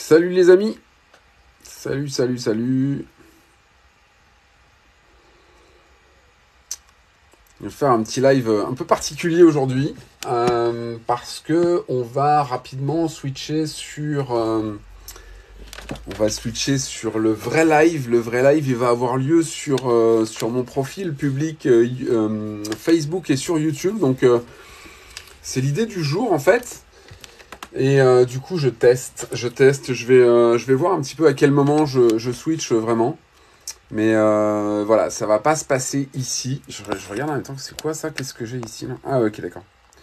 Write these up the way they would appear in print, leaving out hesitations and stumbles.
Salut les amis. Salut. Je vais faire un petit live un peu particulier aujourd'hui parce que on va rapidement switcher sur le vrai live. Le vrai live, il va avoir lieu sur mon profil public Facebook et sur YouTube. Donc c'est l'idée du jour en fait. Et du coup, je teste. Je vais voir un petit peu à quel moment je switch vraiment. Mais voilà, ça va pas se passer ici. Je regarde en même temps, c'est quoi ça? Qu'est-ce que j'ai ici là? Ah ok, d'accord.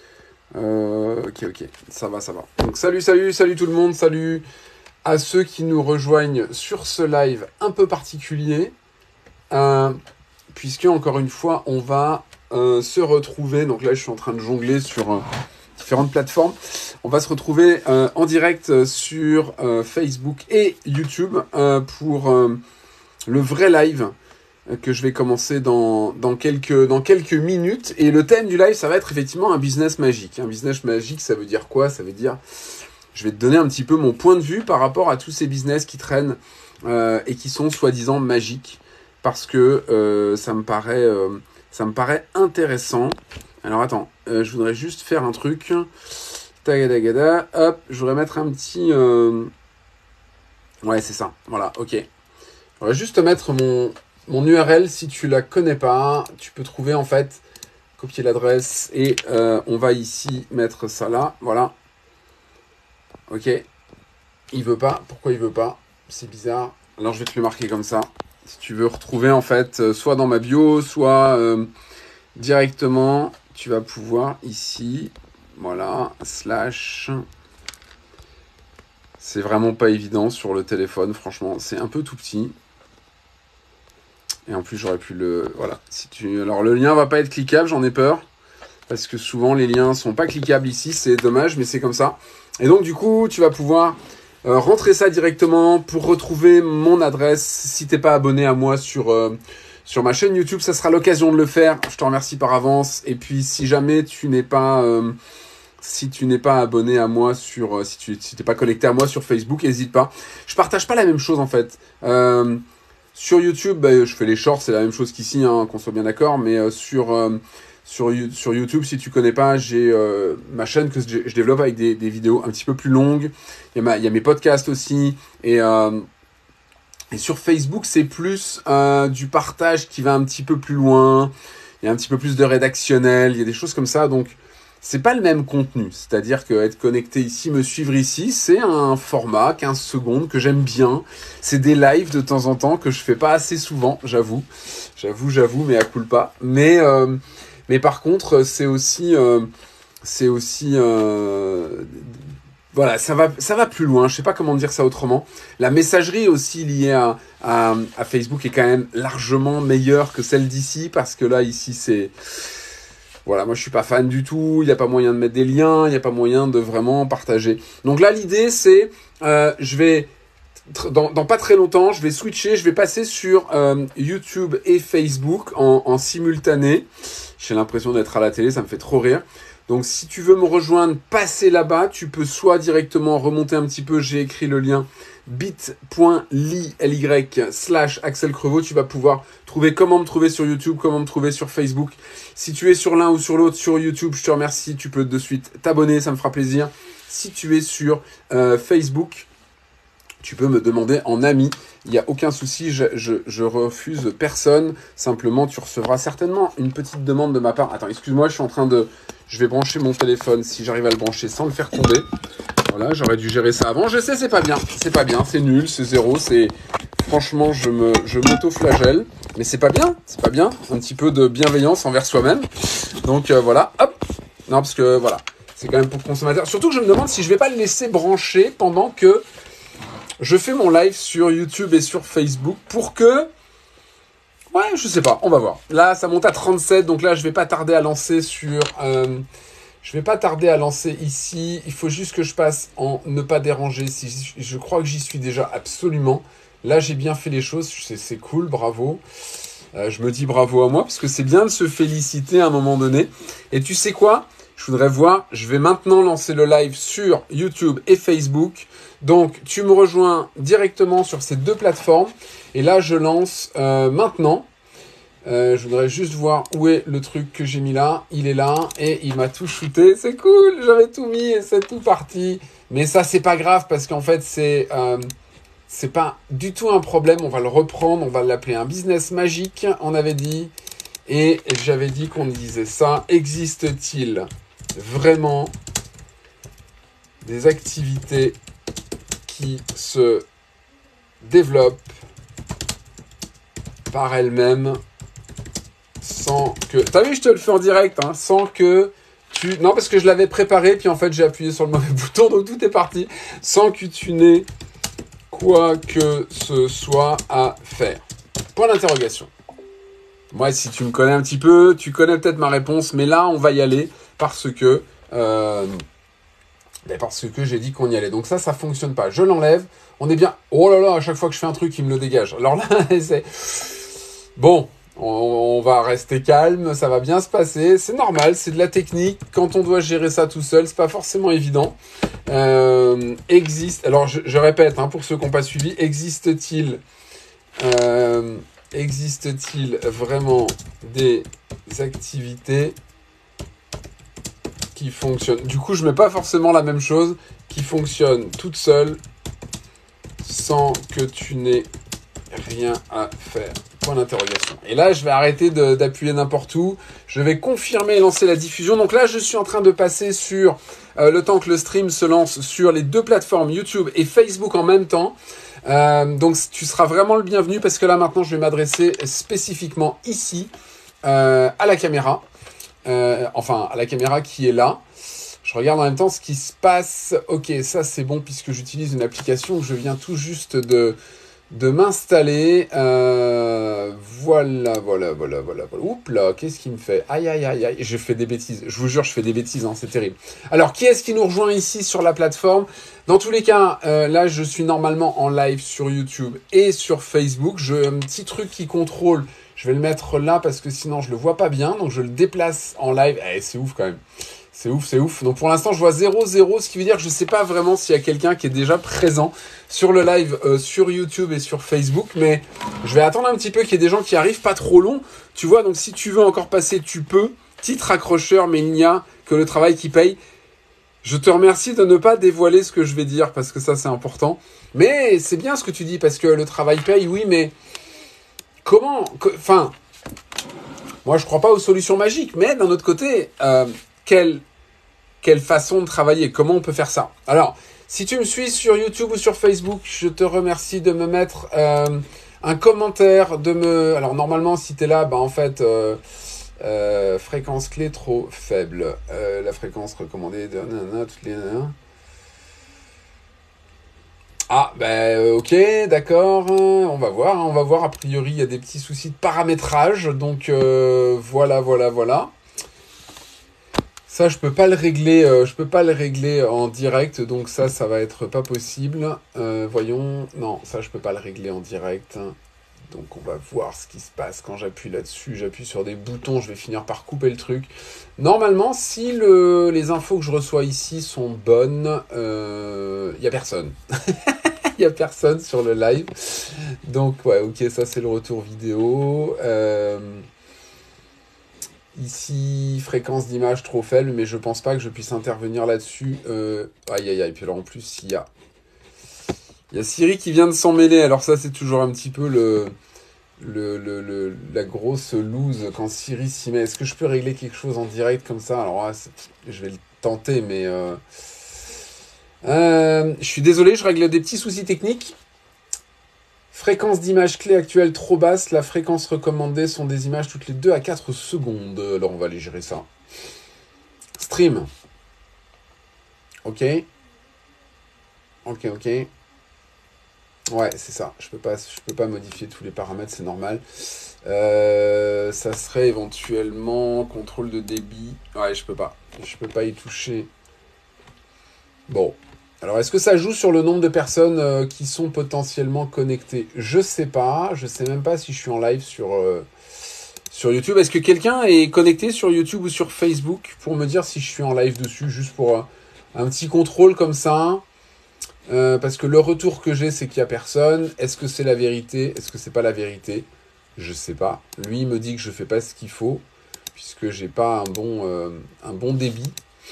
Ok. Ça va. Donc salut tout le monde. Salut à ceux qui nous rejoignent sur ce live un peu particulier. Puisque, encore une fois, on va se retrouver. Donc là, je suis en train de jongler sur différentes plateformes. On va se retrouver en direct sur Facebook et YouTube pour le vrai live que je vais commencer dans quelques minutes. Et le thème du live, ça va être effectivement un business magique. Un business magique, ça veut dire quoi? Ça veut dire, je vais te donner un petit peu mon point de vue par rapport à tous ces business qui traînent et qui sont soi-disant magiques. Parce que ça me paraît intéressant. Alors attends, je voudrais juste faire un truc. Tagadagada, hop, je voudrais mettre un petit... Ouais, c'est ça, voilà, ok. Je vais juste te mettre mon URL si tu la connais pas. Tu peux trouver en fait, copier l'adresse et on va ici mettre ça là, voilà. Ok, il veut pas, pourquoi il veut pas? C'est bizarre. Alors je vais te le marquer comme ça. Si tu veux retrouver en fait, soit dans ma bio, soit directement, tu vas pouvoir ici, voilà, /. C'est vraiment pas évident sur le téléphone, franchement, c'est un peu tout petit. Et en plus, j'aurais pu le... Voilà. Alors, le lien va pas être cliquable, j'en ai peur. Parce que souvent, les liens sont pas cliquables ici. C'est dommage, mais c'est comme ça. Et donc, du coup, tu vas pouvoir rentrer ça directement pour retrouver mon adresse. Si t'es pas abonné à moi sur ma chaîne YouTube, ça sera l'occasion de le faire. Je te remercie par avance. Et puis, si jamais tu n'es pas... abonné à moi si t'es pas connecté à moi sur Facebook, n'hésite pas. Je partage pas la même chose, en fait. Sur YouTube, je fais les shorts, c'est la même chose qu'ici, hein, qu'on soit bien d'accord. Mais sur YouTube, si tu connais pas, j'ai ma chaîne que je développe avec des vidéos un petit peu plus longues. Il y a mes podcasts aussi. Et sur Facebook, c'est plus du partage qui va un petit peu plus loin. Il y a un petit peu plus de rédactionnel. Il y a des choses comme ça. Donc, c'est pas le même contenu. C'est-à-dire que être connecté ici, me suivre ici, c'est un format 15 secondes que j'aime bien. C'est des lives de temps en temps que je fais pas assez souvent, j'avoue, mais à culpa. Mais par contre, c'est aussi voilà, ça va plus loin. Je sais pas comment dire ça autrement. La messagerie aussi liée à Facebook est quand même largement meilleure que celle d'ici parce que là, ici, c'est... Voilà, moi je suis pas fan du tout, il n'y a pas moyen de mettre des liens, il n'y a pas moyen de vraiment partager. Donc là l'idée c'est, je vais, dans pas très longtemps, je vais switcher, je vais passer sur YouTube et Facebook en simultané. J'ai l'impression d'être à la télé, ça me fait trop rire. Donc si tu veux me rejoindre, passer là-bas, tu peux soit directement remonter un petit peu, j'ai écrit le lien bit.ly/Axel Crevaux, tu vas pouvoir trouver comment me trouver sur YouTube, comment me trouver sur Facebook. Si tu es sur l'un ou sur l'autre, sur YouTube, je te remercie, tu peux de suite t'abonner, ça me fera plaisir. Si tu es sur Facebook, tu peux me demander en ami, il n'y a aucun souci, je refuse personne. Simplement, tu recevras certainement une petite demande de ma part. Attends, excuse-moi, je vais brancher mon téléphone si j'arrive à le brancher sans le faire tomber. Voilà, j'aurais dû gérer ça avant. Je sais, c'est pas bien, c'est nul, c'est zéro, franchement, je m'auto-flagelle, mais c'est pas bien. Un petit peu de bienveillance envers soi-même. Donc voilà, hop. Non, parce que voilà, c'est quand même pour le consommateur. Surtout que je me demande si je vais pas le laisser brancher pendant que je fais mon live sur YouTube et sur Facebook pour que... Ouais, je sais pas, on va voir. Là, ça monte à 37, donc là, je vais pas tarder à lancer ici. Il faut juste que je passe en ne pas déranger. Je crois que j'y suis déjà absolument. Là, j'ai bien fait les choses. C'est cool, bravo. Je me dis bravo à moi parce que c'est bien de se féliciter à un moment donné. Et tu sais quoi? Je voudrais voir, je vais maintenant lancer le live sur YouTube et Facebook. Donc, tu me rejoins directement sur ces deux plateformes. Et là, je lance maintenant. Je voudrais juste voir où est le truc que j'ai mis là. Il est là et il m'a tout shooté. C'est cool, j'avais tout mis et c'est tout parti. Mais ça, c'est pas grave parce qu'en fait, c'est pas du tout un problème. On va le reprendre, on va l'appeler un business magique, on avait dit. Et j'avais dit qu'on disait ça. Existe-t-il vraiment des activités qui se développent par elles-mêmes sans que... T'as vu, je te le fais en direct, hein, sans que tu... Non, parce que je l'avais préparé, puis en fait, j'ai appuyé sur le mauvais bouton, donc tout est parti. Sans que tu n'aies quoi que ce soit à faire. Point d'interrogation. Moi, si tu me connais un petit peu, tu connais peut-être ma réponse, mais là, on va y aller parce que j'ai dit qu'on y allait. Donc ça fonctionne pas. Je l'enlève. On est bien... Oh là là, à chaque fois que je fais un truc, il me le dégage. Alors là, c'est... Bon... On va rester calme, ça va bien se passer, c'est normal, c'est de la technique. Quand on doit gérer ça tout seul, c'est pas forcément évident. Alors je répète, hein, pour ceux qui n'ont pas suivi, existe-t-il vraiment des activités qui fonctionnent? Du coup, je mets pas forcément la même chose, qui fonctionnent toutes seules sans que tu n'aies rien à faire. Point d'interrogation. Et là, je vais arrêter d'appuyer n'importe où. Je vais confirmer et lancer la diffusion. Donc là, je suis en train de passer sur, le temps que le stream se lance, sur les deux plateformes YouTube et Facebook en même temps. Donc tu seras vraiment le bienvenu parce que là, maintenant, je vais m'adresser spécifiquement ici, à la caméra. Enfin, à la caméra qui est là. Je regarde en même temps ce qui se passe. Ok, ça c'est bon puisque j'utilise une application que je viens tout juste de m'installer. Voilà. Oups là, qu'est-ce qu'il me fait? Aïe. Je fais des bêtises. Je vous jure, je fais des bêtises, hein, c'est terrible. Alors, qui est-ce qui nous rejoint ici sur la plateforme? Dans tous les cas, là, je suis normalement en live sur YouTube et sur Facebook. J'ai un petit truc qui contrôle. Je vais le mettre là parce que sinon, je le vois pas bien. Donc, je le déplace en live. C'est ouf quand même. C'est ouf. Donc pour l'instant, je vois 0-0, ce qui veut dire que je ne sais pas vraiment s'il y a quelqu'un qui est déjà présent sur le live sur YouTube et sur Facebook. Mais je vais attendre un petit peu qu'il y ait des gens qui arrivent, pas trop long. Tu vois, donc si tu veux encore passer, tu peux. Titre accrocheur, mais il n'y a que le travail qui paye. Je te remercie de ne pas dévoiler ce que je vais dire, parce que ça, c'est important. Mais c'est bien ce que tu dis, parce que le travail paye, oui, mais comment... Enfin, moi, je ne crois pas aux solutions magiques, mais d'un autre côté... Quelle façon de travailler? Comment on peut faire ça? Alors, si tu me suis sur YouTube ou sur Facebook, je te remercie de me mettre un commentaire, Alors, normalement, si tu es là, en fait, fréquence clé trop faible. La fréquence recommandée de... toutes les... Ah, ok, d'accord. On va voir. A priori, il y a des petits soucis de paramétrage. Donc, voilà. Ça, je peux pas le régler en direct, donc ça va être pas possible. Voyons, non, ça je peux pas le régler en direct. Donc on va voir ce qui se passe quand j'appuie là-dessus. J'appuie sur des boutons, je vais finir par couper le truc. Normalement, si les infos que je reçois ici sont bonnes, y a personne. Y a personne sur le live. Donc ouais, ok, ça c'est le retour vidéo. Ici, fréquence d'image trop faible, mais je pense pas que je puisse intervenir là-dessus. Aïe. Puis alors en plus, il y a Siri qui vient de s'en mêler. Alors ça, c'est toujours un petit peu la grosse loose quand Siri s'y met. Est-ce que je peux régler quelque chose en direct comme ça? Alors là, je vais le tenter, mais... je suis désolé, je règle des petits soucis techniques. Fréquence d'image clé actuelle trop basse. La fréquence recommandée sont des images toutes les 2 à 4 secondes. Alors, on va aller gérer ça. Stream. Ok. Ouais, c'est ça. Je peux pas modifier tous les paramètres, c'est normal. Ça serait éventuellement contrôle de débit. Ouais, je peux pas y toucher. Bon. Alors, est-ce que ça joue sur le nombre de personnes qui sont potentiellement connectées? Je sais pas. Je sais même pas si je suis en live sur sur YouTube. Est-ce que quelqu'un est connecté sur YouTube ou sur Facebook pour me dire si je suis en live dessus, juste pour un petit contrôle comme ça? Parce que le retour que j'ai, c'est qu'il n'y a personne. Est-ce que c'est la vérité? Est-ce que c'est pas la vérité? Je sais pas. Lui, il me dit que je fais pas ce qu'il faut, puisque j'ai pas un bon débit.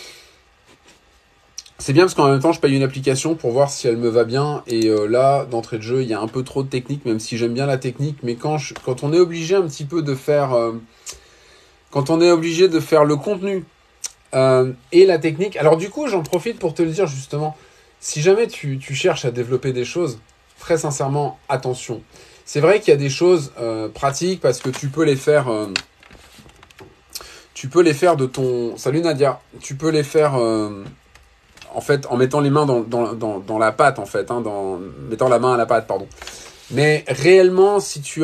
C'est bien parce qu'en même temps, je paye une application pour voir si elle me va bien. Et là, d'entrée de jeu, il y a un peu trop de technique, même si j'aime bien la technique. Mais quand on est obligé un petit peu de faire... quand on est obligé de faire le contenu et la technique... Alors du coup, j'en profite pour te le dire justement. Si jamais tu cherches à développer des choses, très sincèrement, attention. C'est vrai qu'il y a des choses pratiques parce que tu peux les faire... tu peux les faire de ton... Salut Nadia. Tu peux les faire... en fait, en mettant les mains dans la pâte, en fait, hein, mettant la main à la pâte, pardon. Mais réellement, si tu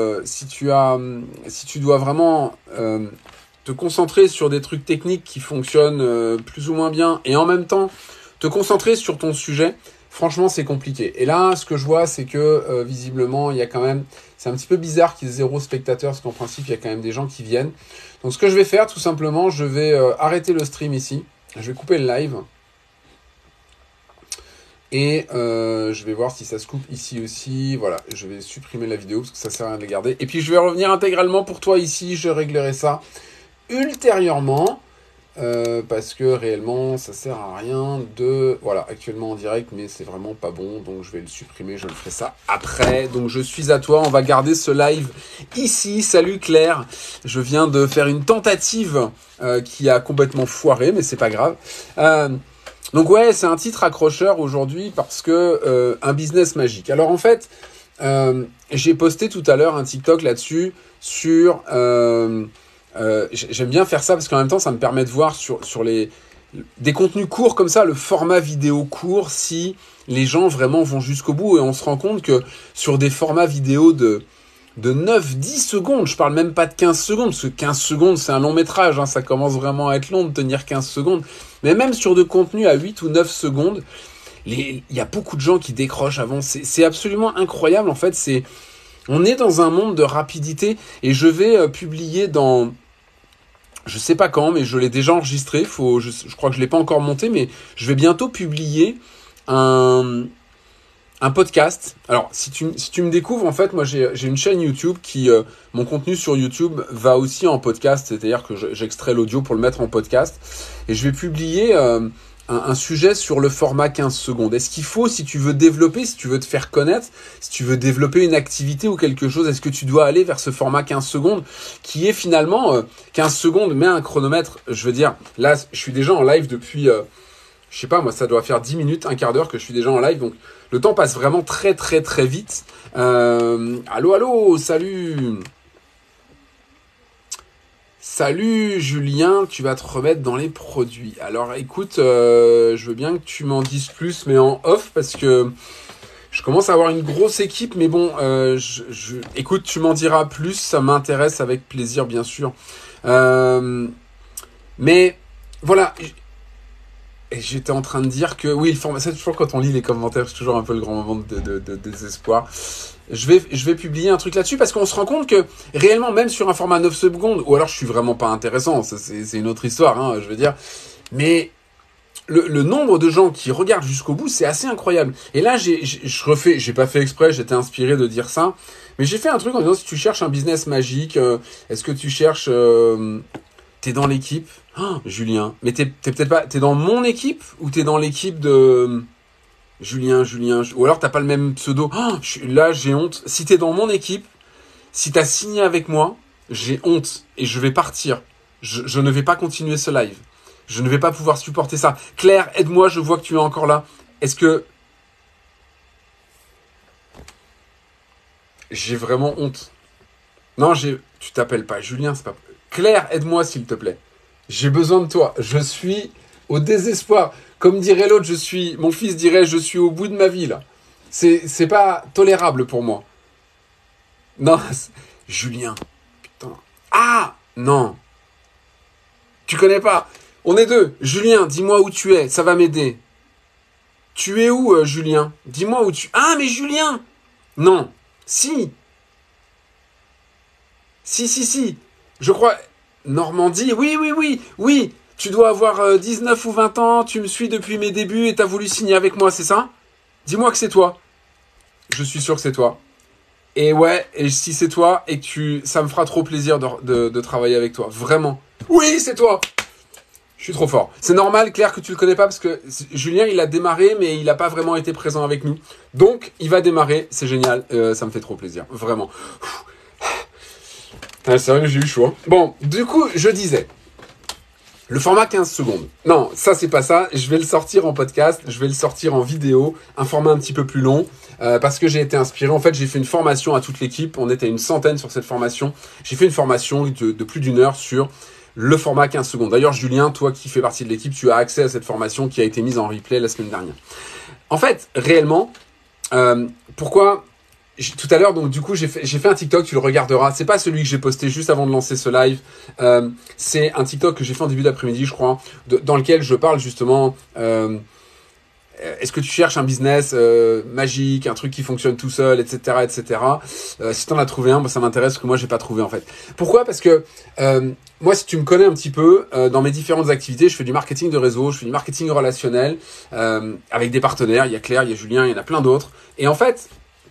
dois vraiment te concentrer sur des trucs techniques qui fonctionnent plus ou moins bien, et en même temps te concentrer sur ton sujet, franchement, c'est compliqué. Et là, ce que je vois, c'est que visiblement, il y a quand même, c'est un petit peu bizarre qu'il y ait 0 spectateurs, parce qu'en principe, il y a quand même des gens qui viennent. Donc, ce que je vais faire, tout simplement, je vais arrêter le stream ici. Je vais couper le live. Et je vais voir si ça se coupe ici aussi. Voilà, je vais supprimer la vidéo parce que ça sert à rien de les garder. Et puis je vais revenir intégralement pour toi ici. Je réglerai ça ultérieurement. Parce que réellement, ça sert à rien de... Voilà, actuellement en direct, mais c'est vraiment pas bon. Donc je vais le supprimer, je le ferai ça après. Donc je suis à toi, on va garder ce live ici. Salut Claire, je viens de faire une tentative qui a complètement foiré, mais c'est pas grave. Donc ouais, c'est un titre accrocheur aujourd'hui parce que un business magique. Alors en fait, j'ai posté tout à l'heure un TikTok là-dessus sur... j'aime bien faire ça parce qu'en même temps, ça me permet de voir sur des contenus courts comme ça, le format vidéo court, si les gens vraiment vont jusqu'au bout. Et on se rend compte que sur des formats vidéo de 9-10 secondes, je parle même pas de 15 secondes, parce que 15 secondes, c'est un long métrage, hein, ça commence vraiment à être long de tenir 15 secondes. Mais même sur de contenus à 8 ou 9 secondes, il y a beaucoup de gens qui décrochent avant. C'est absolument incroyable, en fait. On est dans un monde de rapidité, et je vais publier dans... Je sais pas quand, mais je l'ai déjà enregistré. Je crois que je l'ai pas encore monté, mais je vais bientôt publier un podcast. Alors, si tu me découvres, en fait, moi, j'ai une chaîne YouTube qui... mon contenu sur YouTube va aussi en podcast, c'est-à-dire que j'extrais l'audio pour le mettre en podcast. Et je vais publier un sujet sur le format 15 secondes. Est-ce qu'il faut, si tu veux développer, si tu veux te faire connaître, si tu veux développer une activité ou quelque chose, est-ce que tu dois aller vers ce format 15 secondes qui est finalement 15 secondes, mais un chronomètre? Je veux dire, là, je suis déjà en live depuis... je sais pas, moi, ça doit faire 10 minutes, un quart d'heure que je suis déjà en live. Donc, le temps passe vraiment très, très, très vite. Allô, salut. Salut, Julien, tu vas te remettre dans les produits. Alors, écoute, je veux bien que tu m'en dises plus, mais en off, parce que je commence à avoir une grosse équipe. Mais bon, écoute, tu m'en diras plus, ça m'intéresse avec plaisir, bien sûr. Mais, voilà... Et j'étais en train de dire que, oui, le format, c'est toujours quand on lit les commentaires, c'est toujours un peu le grand moment de désespoir. Je vais publier un truc là-dessus parce qu'on se rend compte que réellement, même sur un format 9 secondes, ou alors je suis vraiment pas intéressant, c'est une autre histoire, hein, je veux dire. Mais le nombre de gens qui regardent jusqu'au bout, c'est assez incroyable. Et là, j'ai pas fait exprès, j'étais inspiré de dire ça, mais j'ai fait un truc en disant, si tu cherches un business magique, est-ce que tu cherches... T'es dans l'équipe, oh, Julien. Mais t'es peut-être pas. T'es dans mon équipe ou t'es dans l'équipe de Julien. Ou alors t'as pas le même pseudo. Oh, là, j'ai honte. Si t'es dans mon équipe, si t'as signé avec moi, j'ai honte et je vais partir. Je ne vais pas continuer ce live. Je ne vais pas pouvoir supporter ça. Claire, aide-moi. Je vois que tu es encore là. Est-ce que j'ai vraiment honte? Non, tu t'appelles pas Julien, c'est pas... Claire, aide-moi s'il te plaît. J'ai besoin de toi. Je suis au désespoir. Comme dirait l'autre, mon fils dirait, je suis au bout de ma vie là. C'est pas tolérable pour moi. Non, Julien. Putain. Ah, non. Tu connais pas. On est deux. Julien, dis-moi où tu es. Ça va m'aider. Tu es où, Julien? Dis-moi où tu... Ah, mais Julien! Non. Si. Si. Je crois... Normandie, oui. Tu dois avoir 19 ou 20 ans, tu me suis depuis mes débuts et t'as voulu signer avec moi, c'est ça? Dis-moi que c'est toi. Je suis sûr que c'est toi. Et ouais, et si c'est toi, et que ça me fera trop plaisir de travailler avec toi. Vraiment. Oui, c'est toi. Je suis trop fort. C'est normal, Claire, que tu le connais pas, parce que Julien, il a démarré, mais il n'a pas vraiment été présent avec nous. Donc, il va démarrer, c'est génial, ça me fait trop plaisir, vraiment. Ah, c'est vrai que j'ai eu chaud. Hein. Bon, du coup, je disais, le format 15 secondes. Non, ça, c'est pas ça. Je vais le sortir en podcast, je vais le sortir en vidéo, un format un petit peu plus long, parce que j'ai été inspiré. En fait, j'ai fait une formation à toute l'équipe. On était une centaine sur cette formation. J'ai fait une formation de plus d'1 heure sur le format 15 secondes. D'ailleurs, Julien, toi qui fais partie de l'équipe, tu as accès à cette formation qui a été mise en replay la semaine dernière. En fait, réellement, pourquoi... Tout à l'heure, donc du coup, j'ai fait un TikTok, tu le regarderas. C'est pas celui que j'ai posté juste avant de lancer ce live. C'est un TikTok que j'ai fait en début d'après-midi, je crois, dans lequel je parle justement... est-ce que tu cherches un business magique, un truc qui fonctionne tout seul, etc., etc. Si t'en as trouvé un, bah, ça m'intéresse, parce que moi, j'ai pas trouvé en fait. Pourquoi? Parce que moi, si tu me connais un petit peu, dans mes différentes activités, je fais du marketing de réseau, je fais du marketing relationnel, avec des partenaires. Il y a Claire, il y a Julien, il y en a plein d'autres. Et en fait,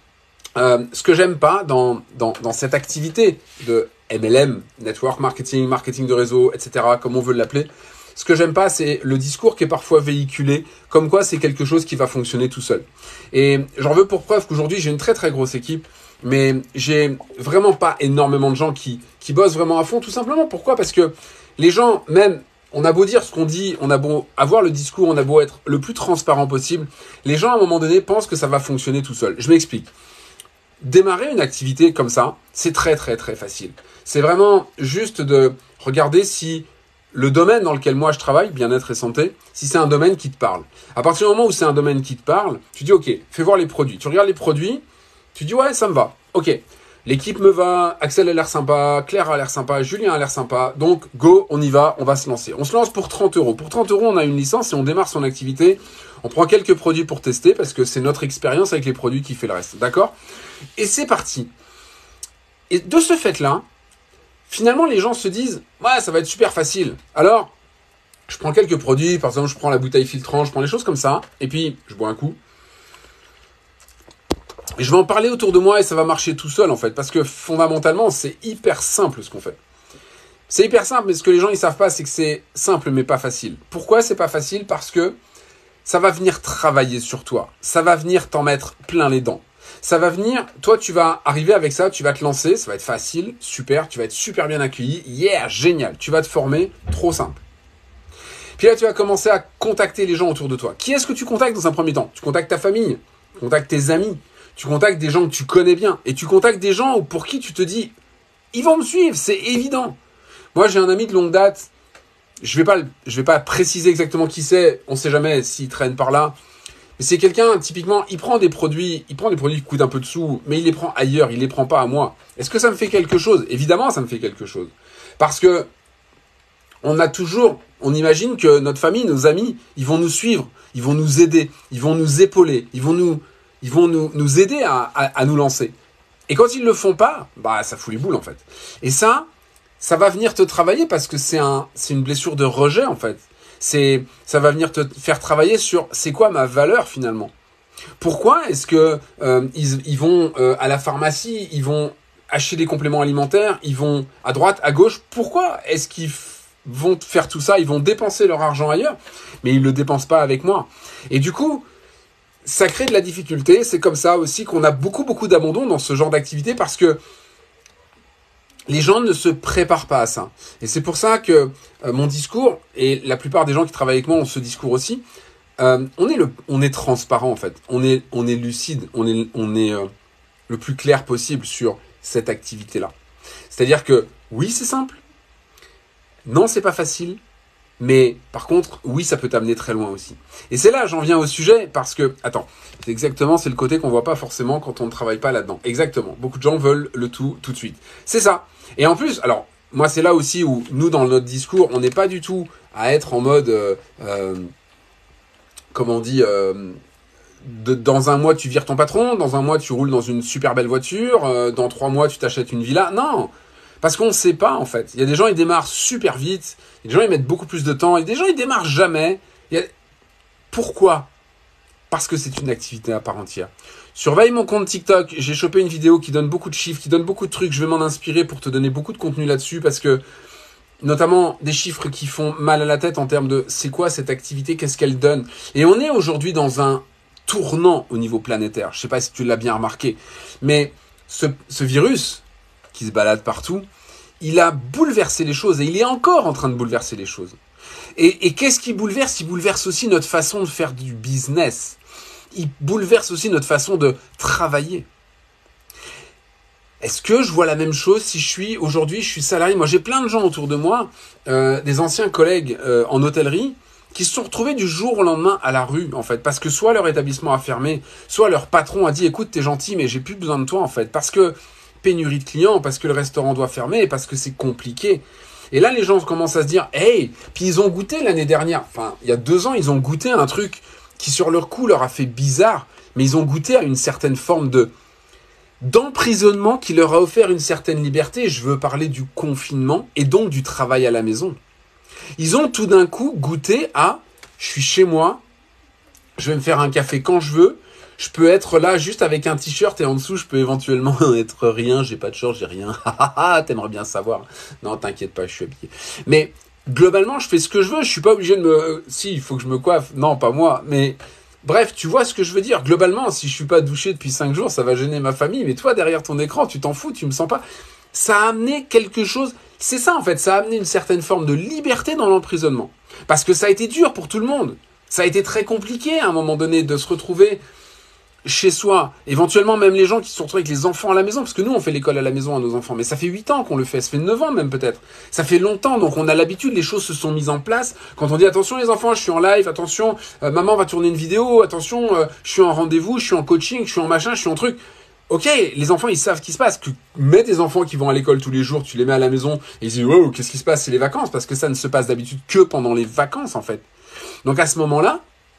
ce que j'aime pas dans cette activité de MLM, Network Marketing, marketing de réseau, etc., comme on veut l'appeler, ce que j'aime pas, c'est le discours qui est parfois véhiculé, comme quoi c'est quelque chose qui va fonctionner tout seul. Et j'en veux pour preuve qu'aujourd'hui, j'ai une très très grosse équipe, mais j'ai vraiment pas énormément de gens qui bossent vraiment à fond, tout simplement. Pourquoi? Parce que les gens, même, on a beau dire ce qu'on dit, on a beau avoir le discours, on a beau être le plus transparent possible, les gens, à un moment donné, pensent que ça va fonctionner tout seul. Je m'explique. Démarrer une activité comme ça, c'est très très très facile. C'est vraiment juste de regarder si le domaine dans lequel moi je travaille, bien-être et santé, si c'est un domaine qui te parle. À partir du moment où c'est un domaine qui te parle, tu dis ok, fais voir les produits. Tu regardes les produits, tu dis ouais, ça me va. Ok, l'équipe me va, Axel a l'air sympa, Claire a l'air sympa, Julien a l'air sympa. Donc go, on y va, on va se lancer. On se lance pour 30 euros. Pour 30 euros, on a une licence et on démarre son activité. On prend quelques produits pour tester parce que c'est notre expérience avec les produits qui fait le reste. D'accord? Et c'est parti. Et de ce fait-là, finalement, les gens se disent « Ouais, ça va être super facile. » Alors, je prends quelques produits. Par exemple, je prends la bouteille filtrante, je prends des choses comme ça. Et puis, je bois un coup. Et je vais en parler autour de moi et ça va marcher tout seul, en fait. Parce que fondamentalement, c'est hyper simple ce qu'on fait. C'est hyper simple, mais ce que les gens ne savent pas, c'est que c'est simple, mais pas facile. Pourquoi c'est pas facile? Parce que ça va venir travailler sur toi. Ça va venir t'en mettre plein les dents. Ça va venir, toi tu vas arriver avec ça, tu vas te lancer, ça va être facile, super, tu vas être super bien accueilli, yeah, génial, tu vas te former, trop simple. Puis là tu vas commencer à contacter les gens autour de toi. Qui est-ce que tu contactes dans un premier temps? Tu contactes ta famille, tu contactes tes amis, tu contactes des gens que tu connais bien, et tu contactes des gens pour qui tu te dis, ils vont me suivre, c'est évident. Moi j'ai un ami de longue date, je vais pas préciser exactement qui c'est, on sait jamais s'il traîne par là. Mais c'est quelqu'un, typiquement, il prend des produits qui coûtent un peu de sous, mais il les prend ailleurs, il les prend pas à moi. Est-ce que ça me fait quelque chose? Évidemment, ça me fait quelque chose. Parce que on imagine que notre famille, nos amis, ils vont nous suivre, ils vont nous aider, ils vont nous épauler, ils vont nous aider à nous lancer. Et quand ils le font pas, bah, ça fout les boules, en fait. Et ça va venir te travailler parce que c'est une blessure de rejet, en fait. Ça va venir te faire travailler sur c'est quoi ma valeur finalement. Pourquoi est-ce que ils vont à la pharmacie, ils vont acheter des compléments alimentaires, ils vont à droite, à gauche. Pourquoi est-ce qu'ils vont faire tout ça? Ils vont dépenser leur argent ailleurs, mais ils le dépensent pas avec moi. Et du coup, ça crée de la difficulté. C'est comme ça aussi qu'on a beaucoup d'abandon dans ce genre d'activité parce que les gens ne se préparent pas à ça. Et c'est pour ça que mon discours, et la plupart des gens qui travaillent avec moi ont ce discours aussi, on est transparent en fait. On est lucide, on est le plus clair possible sur cette activité-là. C'est-à-dire que oui, c'est simple. Non, c'est pas facile. Mais par contre, oui, ça peut t'amener très loin aussi. Et c'est là, j'en viens au sujet, parce que, attends, c'est le côté qu'on voit pas forcément quand on ne travaille pas là-dedans. Exactement. Beaucoup de gens veulent le tout de suite. C'est ça. Et en plus, alors, moi, c'est là aussi où nous, dans notre discours, on n'est pas du tout à être en mode, comment on dit, dans un mois, tu vires ton patron, dans un mois, tu roules dans une super belle voiture, dans 3 mois, tu t'achètes une villa. Non. Parce qu'on ne sait pas, en fait. Il y a des gens, ils démarrent super vite. Il y a des gens, ils mettent beaucoup plus de temps. Il y a des gens, ils démarrent jamais. Pourquoi ? Parce que c'est une activité à part entière. Surveille mon compte TikTok. J'ai chopé une vidéo qui donne beaucoup de chiffres, qui donne beaucoup de trucs. Je vais m'en inspirer pour te donner beaucoup de contenu là-dessus parce que, notamment, des chiffres qui font mal à la tête en termes de c'est quoi cette activité, qu'est-ce qu'elle donne. Et on est aujourd'hui dans un tournant au niveau planétaire. Je ne sais pas si tu l'as bien remarqué, mais ce virus qui se balade partout, il a bouleversé les choses et il est encore en train de bouleverser les choses. Et qu'est-ce qui bouleverse ? Il bouleverse aussi notre façon de faire du business. Il bouleverse aussi notre façon de travailler. Est-ce que je vois la même chose si aujourd'hui je suis salarié ? Moi, j'ai plein de gens autour de moi, des anciens collègues en hôtellerie, qui se sont retrouvés du jour au lendemain à la rue, en fait, parce que soit leur établissement a fermé, soit leur patron a dit « Écoute, t'es gentil, mais j'ai plus besoin de toi, en fait, parce que pénurie de clients, parce que le restaurant doit fermer, parce que c'est compliqué. » Et là, les gens commencent à se dire « Hey !» Puis ils ont goûté l'année dernière, enfin, il y a 2 ans, ils ont goûté un truc qui, sur leur coup, leur a fait bizarre, mais ils ont goûté à une certaine forme d'emprisonnement qui leur a offert une certaine liberté. Je veux parler du confinement et donc du travail à la maison. Ils ont tout d'un coup goûté à « je suis chez moi, je vais me faire un café quand je veux, je peux être là juste avec un t-shirt et en dessous je peux éventuellement être rien, j'ai pas de short, j'ai rien. T'aimerais bien savoir. Non, t'inquiète pas, je suis habillé. Mais globalement, je fais ce que je veux, je suis pas obligé de me... Si, il faut que je me coiffe. Non, pas moi, mais... Bref, tu vois ce que je veux dire. Globalement, si je suis pas douché depuis 5 jours, ça va gêner ma famille. Mais toi, derrière ton écran, tu t'en fous, tu me sens pas. Ça a amené quelque chose. C'est ça, en fait. Ça a amené une certaine forme de liberté dans l'emprisonnement. Parce que ça a été dur pour tout le monde. Ça a été très compliqué, à un moment donné, de se retrouver chez soi. Éventuellement, même les gens qui se sont retrouvés avec les enfants à la maison. Parce que nous, on fait l'école à la maison à nos enfants. Mais ça fait 8 ans qu'on le fait. Ça fait 9 ans même, peut-être. Ça fait longtemps. Donc, on a l'habitude. Les choses se sont mises en place. Quand on dit, attention les enfants, je suis en live. Attention, maman va tourner une vidéo. Attention, je suis en rendez-vous. Je suis en coaching. Je suis en machin. Je suis en truc. Ok, les enfants, ils savent ce qui se passe. Mets des enfants qui vont à l'école tous les jours. Tu les mets à la maison. Et ils disent, wow, qu'est-ce qui se passe? C'est les vacances. Parce que ça ne se passe d'habitude que pendant les vacances, en fait. Donc, à ce moment-là,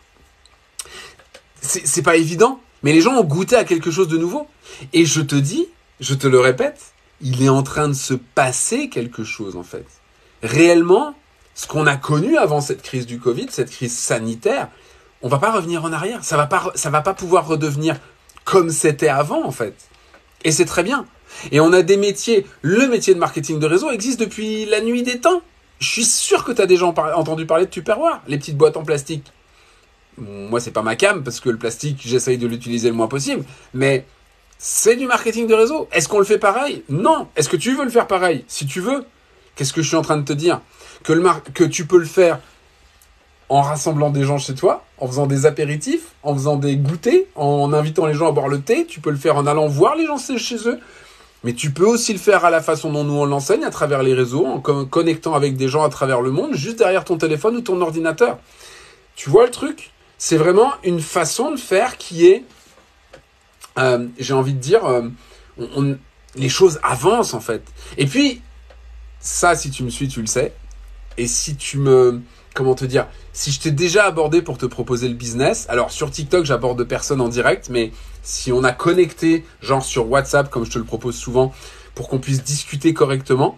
c'est pas évident. Mais les gens ont goûté à quelque chose de nouveau. Et je te dis, je te le répète, il est en train de se passer quelque chose, en fait. Réellement, ce qu'on a connu avant cette crise du Covid, cette crise sanitaire, on va pas revenir en arrière. Ça va pas pouvoir redevenir comme c'était avant, en fait. Et c'est très bien. Et on a des métiers. Le métier de marketing de réseau existe depuis la nuit des temps. Je suis sûr que tu as déjà entendu parler de Tupperware, les petites boîtes en plastique. Moi, c'est pas ma came, parce que le plastique, j'essaye de l'utiliser le moins possible, mais c'est du marketing de réseau. Est-ce qu'on le fait pareil? Non. Est-ce que tu veux le faire pareil? Si tu veux, qu'est-ce que je suis en train de te dire? Que tu peux le faire en rassemblant des gens chez toi, en faisant des apéritifs, en faisant des goûters, en invitant les gens à boire le thé. Tu peux le faire en allant voir les gens chez eux. Mais tu peux aussi le faire à la façon dont nous on l'enseigne, à travers les réseaux, en connectant avec des gens à travers le monde, juste derrière ton téléphone ou ton ordinateur. Tu vois le truc? C'est vraiment une façon de faire qui est, j'ai envie de dire, les choses avancent en fait. Et puis, ça, si tu me suis, tu le sais. Et si tu comment te dire, si je t'ai déjà abordé pour te proposer le business, alors sur TikTok, j'aborde personne en direct, mais si on a connecté, genre sur WhatsApp, comme je te le propose souvent, pour qu'on puisse discuter correctement,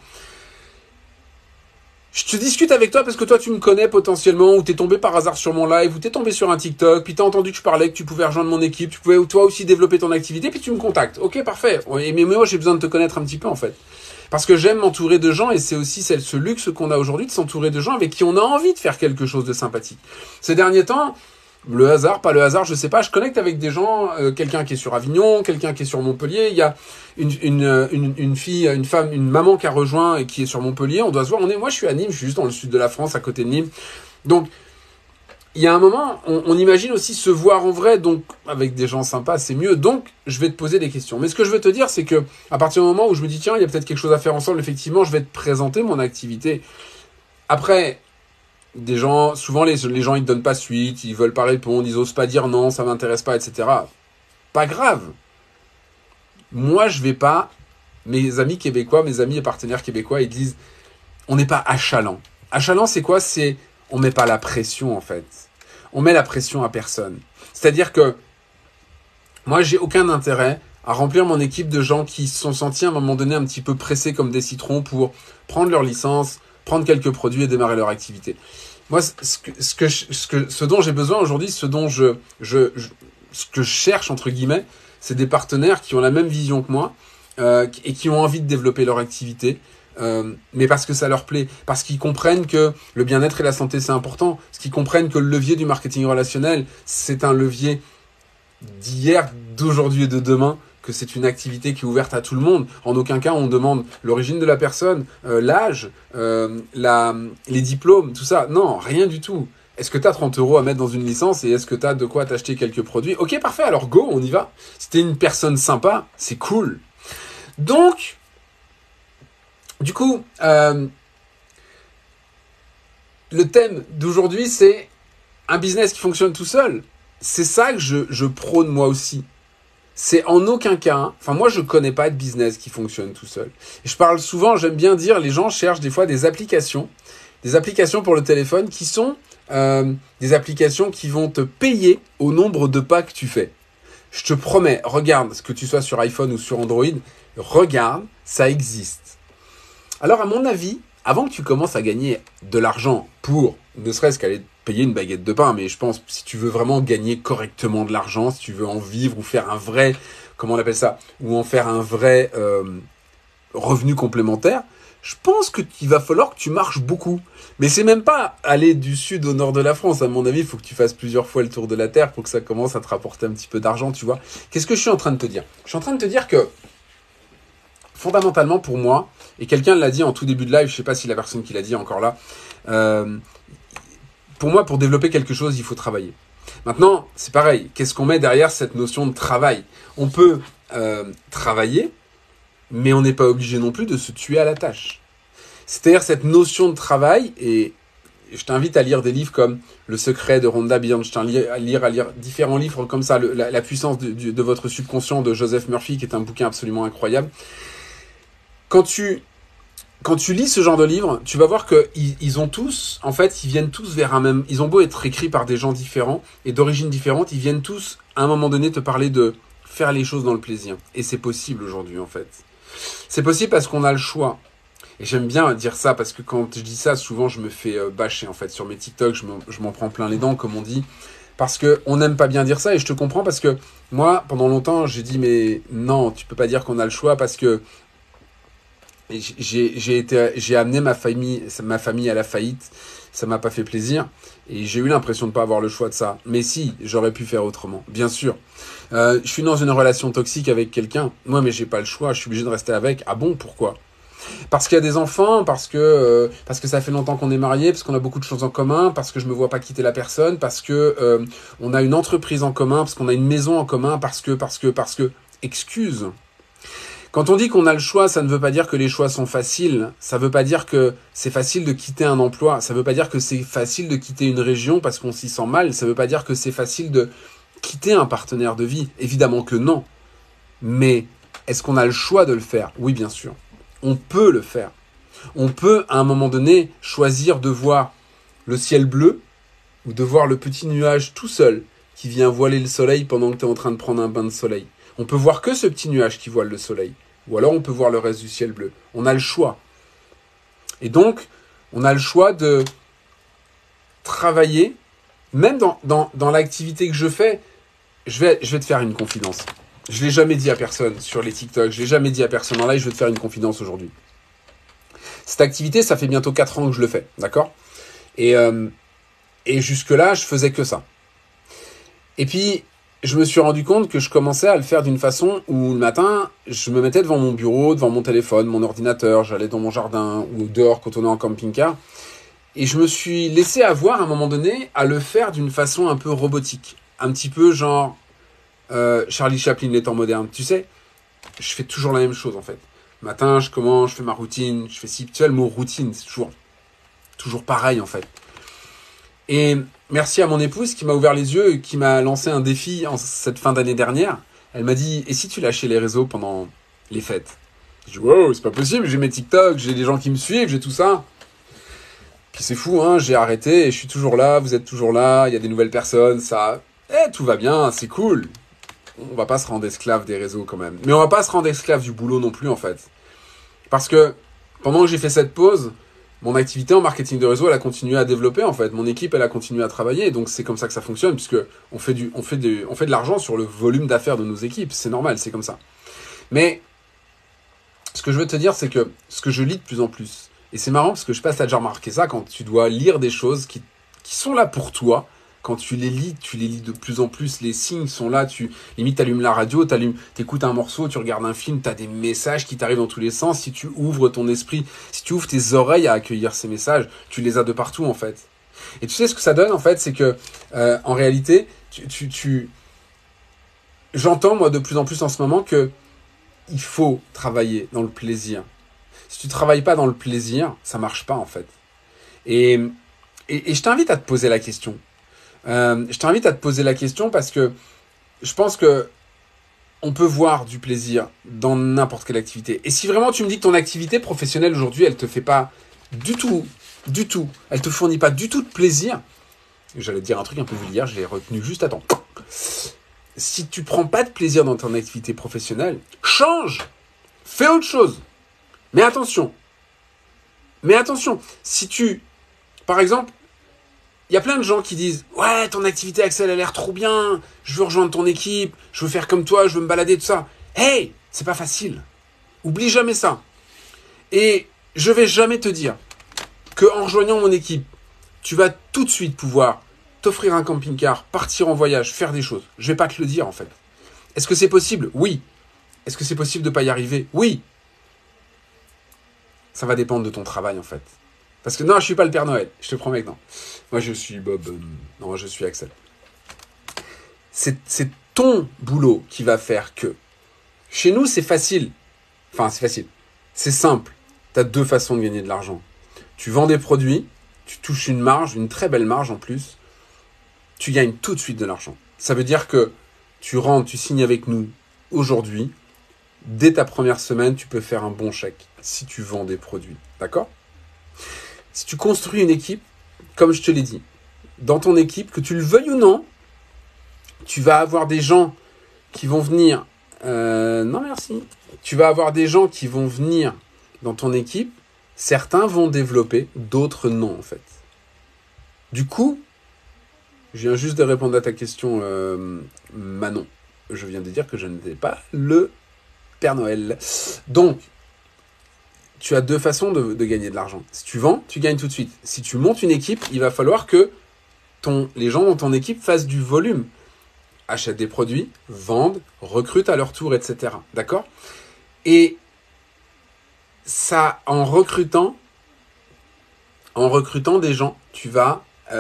je te discute avec toi parce que toi, tu me connais potentiellement, ou t'es tombé par hasard sur mon live, ou t'es tombé sur un TikTok, puis t'as entendu que je parlais, que tu pouvais rejoindre mon équipe, tu pouvais toi aussi développer ton activité, puis tu me contactes. Ok, parfait. Mais moi, j'ai besoin de te connaître un petit peu, en fait. Parce que j'aime m'entourer de gens, et c'est aussi ce luxe qu'on a aujourd'hui de s'entourer de gens avec qui on a envie de faire quelque chose de sympathique. Ces derniers temps, le hasard, pas le hasard, je sais pas, je connecte avec des gens, quelqu'un qui est sur Avignon, quelqu'un qui est sur Montpellier, il y a une fille, une femme, une maman qui a rejoint et qui est sur Montpellier, on doit se voir, moi je suis à Nîmes, je suis juste dans le sud de la France, à côté de Nîmes. Donc, il y a un moment, on imagine aussi se voir en vrai, donc avec des gens sympas, c'est mieux, donc je vais te poser des questions. Mais ce que je veux te dire, c'est que à partir du moment où je me dis, tiens, il y a peut-être quelque chose à faire ensemble, effectivement, je vais te présenter mon activité. Après, des gens, souvent les gens ils te donnent pas suite, ils veulent pas répondre, ils osent pas dire non, ça m'intéresse pas, etc. Pas grave. Moi je vais pas, mes amis québécois, mes amis et partenaires québécois, ils disent, on n'est pas achalant. Achalant c'est quoi? C'est, on met pas la pression en fait. On met la pression à personne. C'est-à-dire que, moi j'ai aucun intérêt à remplir mon équipe de gens qui se sont sentis à un moment donné un petit peu pressés comme des citrons pour prendre leur licence, prendre quelques produits et démarrer leur activité. Moi, ce dont j'ai besoin aujourd'hui, ce que je cherche, entre guillemets, c'est des partenaires qui ont la même vision que moi et qui ont envie de développer leur activité, mais parce que ça leur plaît, parce qu'ils comprennent que le bien-être et la santé, c'est important, parce qu'ils comprennent que le levier du marketing relationnel, c'est un levier d'hier, d'aujourd'hui et de demain, que c'est une activité qui est ouverte à tout le monde. En aucun cas, on demande l'origine de la personne, l'âge, les diplômes, tout ça. Non, rien du tout. Est-ce que tu as 30 € à mettre dans une licence et est-ce que tu as de quoi t'acheter quelques produits? Ok, parfait, alors go, on y va. Si t'es une personne sympa, c'est cool. Donc, du coup, le thème d'aujourd'hui, c'est un business qui fonctionne tout seul. C'est ça que je prône moi aussi. C'est en aucun cas, enfin moi je connais pas de business qui fonctionne tout seul. Et je parle souvent, j'aime bien dire, les gens cherchent des fois des applications pour le téléphone qui sont des applications qui vont te payer au nombre de pas que tu fais. Je te promets, regarde, que tu sois sur iPhone ou sur Android, regarde, ça existe. Alors à mon avis, avant que tu commences à gagner de l'argent pour, ne serait-ce qu'aller payer une baguette de pain, mais je pense, si tu veux vraiment gagner correctement de l'argent, si tu veux en vivre ou faire un vrai, comment on appelle ça, ou en faire un vrai revenu complémentaire, je pense qu'il va falloir que tu marches beaucoup. Mais c'est même pas aller du sud au nord de la France. À mon avis, il faut que tu fasses plusieurs fois le tour de la Terre pour que ça commence à te rapporter un petit peu d'argent, tu vois. Qu'est-ce que je suis en train de te dire? Je suis en train de te dire que, fondamentalement pour moi, et quelqu'un l'a dit en tout début de live, je sais pas si la personne qui l'a dit est encore là, pour moi, pour développer quelque chose, il faut travailler. Maintenant, c'est pareil. Qu'est-ce qu'on met derrière cette notion de travail? On peut travailler, mais on n'est pas obligé non plus de se tuer à la tâche. C'est-à-dire cette notion de travail, et je t'invite à lire des livres comme Le Secret de Rhonda Byrne, à lire différents livres comme ça, la puissance de votre subconscient de Joseph Murphy, qui est un bouquin absolument incroyable. Quand tu lis ce genre de livre, tu vas voir qu'ils ont tous, en fait, ils viennent tous vers un même... Ils ont beau être écrits par des gens différents et d'origines différentes, ils viennent tous, à un moment donné, te parler de faire les choses dans le plaisir. Et c'est possible aujourd'hui, en fait. C'est possible parce qu'on a le choix. Et j'aime bien dire ça parce que quand je dis ça, souvent, je me fais bâcher, en fait. Sur mes TikTok, je m'en prends plein les dents, comme on dit. Parce qu'on n'aime pas bien dire ça et je te comprends parce que moi, pendant longtemps, j'ai dit, mais non, tu peux pas dire qu'on a le choix parce que j'ai amené ma famille à la faillite, ça m'a pas fait plaisir et j'ai eu l'impression de pas avoir le choix de ça. Mais si, j'aurais pu faire autrement, bien sûr. Je suis dans une relation toxique avec quelqu'un, moi mais j'ai pas le choix, je suis obligé de rester avec. Ah bon, pourquoi? Parce qu'il y a des enfants, parce que ça fait longtemps qu'on est mariés, parce qu'on a beaucoup de choses en commun, parce que je me vois pas quitter la personne, parce que on a une entreprise en commun, parce qu'on a une maison en commun, parce que excuse. Quand on dit qu'on a le choix, ça ne veut pas dire que les choix sont faciles. Ça ne veut pas dire que c'est facile de quitter un emploi. Ça ne veut pas dire que c'est facile de quitter une région parce qu'on s'y sent mal. Ça ne veut pas dire que c'est facile de quitter un partenaire de vie. Évidemment que non. Mais est-ce qu'on a le choix de le faire? Oui, bien sûr. On peut le faire. On peut, à un moment donné, choisir de voir le ciel bleu ou de voir le petit nuage tout seul qui vient voiler le soleil pendant que tu es en train de prendre un bain de soleil. On peut voir que ce petit nuage qui voile le soleil. Ou alors on peut voir le reste du ciel bleu. On a le choix. Et donc, on a le choix de travailler, même dans l'activité que je fais. Je vais te faire une confidence. Je ne l'ai jamais dit à personne sur les TikTok. Je ne l'ai jamais dit à personne en live. Je vais te faire une confidence aujourd'hui. Cette activité, ça fait bientôt 4 ans que je le fais. D'accord ? Et jusque-là, je faisais que ça. Et puis, je me suis rendu compte que je commençais à le faire d'une façon où le matin, je me mettais devant mon bureau, devant mon téléphone, mon ordinateur, j'allais dans mon jardin ou dehors quand on est en camping-car. Et je me suis laissé avoir à un moment donné à le faire d'une façon un peu robotique. Un petit peu genre Charlie Chaplin, les temps modernes. Tu sais, je fais toujours la même chose en fait. Le matin, je commence, je fais ma routine, je fais si. Tu sais, le mot routine, c'est toujours pareil en fait. Et merci à mon épouse qui m'a ouvert les yeux et qui m'a lancé un défi en cette fin d'année dernière. Elle m'a dit, et si tu lâchais les réseaux pendant les fêtes? Je dis, wow, c'est pas possible, j'ai mes TikTok, j'ai des gens qui me suivent, j'ai tout ça. Puis c'est fou, hein, j'ai arrêté et je suis toujours là, vous êtes toujours là, il y a des nouvelles personnes, ça... tout va bien, c'est cool. on va pas se rendre esclave des réseaux quand même. Mais on va pas se rendre esclave du boulot non plus, en fait. Parce que pendant que j'ai fait cette pause, mon activité en marketing de réseau, elle a continué à développer, en fait. Mon équipe, elle a continué à travailler. Et donc, c'est comme ça que ça fonctionne, puisque on fait de l'argent sur le volume d'affaires de nos équipes. C'est normal, c'est comme ça. Mais ce que je veux te dire, c'est que ce que je lis de plus en plus, et c'est marrant parce que je sais pas si t'as déjà remarqué ça, quand tu dois lire des choses qui sont là pour toi, quand tu les lis de plus en plus, les signes sont là, limite t'allumes la radio, t'écoutes un morceau, tu regardes un film, t'as des messages qui t'arrivent dans tous les sens, si tu ouvres ton esprit, si tu ouvres tes oreilles à accueillir ces messages, tu les as de partout en fait. Et tu sais ce que ça donne en fait, c'est que en réalité, j'entends moi de plus en plus en ce moment que il faut travailler dans le plaisir. Si tu travailles pas dans le plaisir, ça marche pas en fait. Et je t'invite à te poser la question. Je t'invite à te poser la question parce que je pense que on peut voir du plaisir dans n'importe quelle activité. Et si vraiment tu me dis que ton activité professionnelle aujourd'hui, elle te fait pas du tout, elle te fournit pas du tout de plaisir, j'allais te dire un truc un peu vulgaire, je l'ai retenu juste à temps. Si tu prends pas de plaisir dans ton activité professionnelle, change, fais autre chose. Mais attention, si tu, par exemple, il y a plein de gens qui disent « Ouais, ton activité Axel a l'air trop bien, je veux rejoindre ton équipe, je veux faire comme toi, je veux me balader, tout ça. » Hey, c'est pas facile. Oublie jamais ça. Et je vais jamais te dire qu'en rejoignant mon équipe, tu vas tout de suite pouvoir t'offrir un camping-car, partir en voyage, faire des choses. Je vais pas te le dire en fait. Est-ce que c'est possible? Oui. Est-ce que c'est possible de pas y arriver? Oui. Ça va dépendre de ton travail en fait. Parce que non, je suis pas le Père Noël. Je te promets que non. Moi, je suis Bob. Non, je suis Axel. C'est ton boulot qui va faire que. Chez nous, c'est facile. Enfin, c'est facile. C'est simple. Tu as deux façons de gagner de l'argent. Tu vends des produits, tu touches une marge, une très belle marge en plus. Tu gagnes tout de suite de l'argent. Ça veut dire que tu rentres, tu signes avec nous aujourd'hui. Dès ta première semaine, tu peux faire un bon chèque si tu vends des produits. D'accord ? Si tu construis une équipe, comme je te l'ai dit, dans ton équipe, que tu le veuilles ou non, tu vas avoir des gens qui vont venir... non, merci. Tu vas avoir des gens qui vont venir dans ton équipe. Certains vont développer, d'autres non, en fait. Du coup, je viens juste de répondre à ta question, Manon. Je viens de dire que je n'étais pas le Père Noël. Donc, tu as deux façons de gagner de l'argent. Si tu vends, tu gagnes tout de suite. Si tu montes une équipe, il va falloir que les gens dans ton équipe fassent du volume. Achètent des produits, vendent, recrutent à leur tour, etc. D'accord ? Et ça, en recrutant des gens, tu vas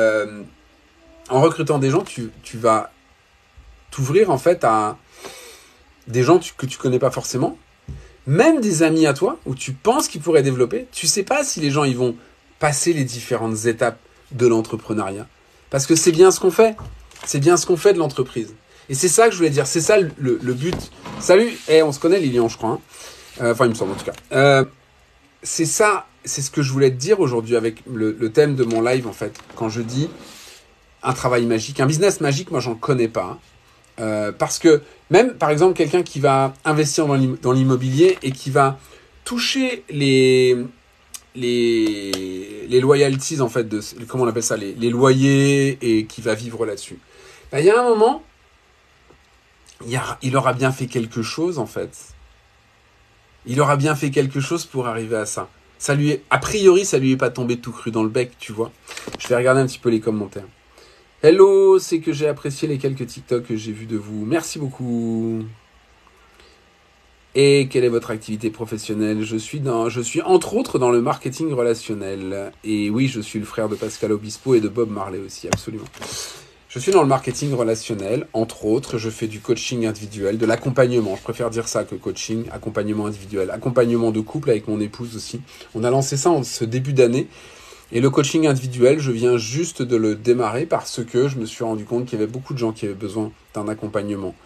t'ouvrir en fait à des gens que tu connais pas forcément. Même des amis à toi, où tu penses qu'ils pourraient développer, tu sais pas si les gens ils vont passer les différentes étapes de l'entrepreneuriat. Parce que c'est bien ce qu'on fait. C'est bien ce qu'on fait de l'entreprise. Et c'est ça que je voulais dire. C'est ça le but. Salut, on se connaît Lilian, je crois. Enfin, il me semble en tout cas. C'est ça, c'est ce que je voulais te dire aujourd'hui avec le thème de mon live en fait. Quand je dis un travail magique, un business magique, moi j'en connais pas. Parce que même, par exemple, quelqu'un qui va investir dans l'immobilier et qui va toucher les royalties, en fait, comment on appelle ça, les loyers, et qui va vivre là-dessus. Ben, il y a un moment, il aura bien fait quelque chose, en fait. Il aura bien fait quelque chose pour arriver à ça. A priori, ça lui est pas tombé tout cru dans le bec, tu vois. Je vais regarder un petit peu les commentaires. Hello, c'est que j'ai apprécié les quelques TikTok que j'ai vus de vous. Merci beaucoup. Et quelle est votre activité professionnelle ? Je suis entre autres dans le marketing relationnel. Et oui, je suis le frère de Pascal Obispo et de Bob Marley aussi, absolument. Je suis dans le marketing relationnel, entre autres, je fais du coaching individuel, de l'accompagnement. Je préfère dire ça que coaching, accompagnement individuel. Accompagnement de couple avec mon épouse aussi. On a lancé ça en ce début d'année. Et le coaching individuel, je viens juste de le démarrer parce que je me suis rendu compte qu'il y avait beaucoup de gens qui avaient besoin d'un accompagnement.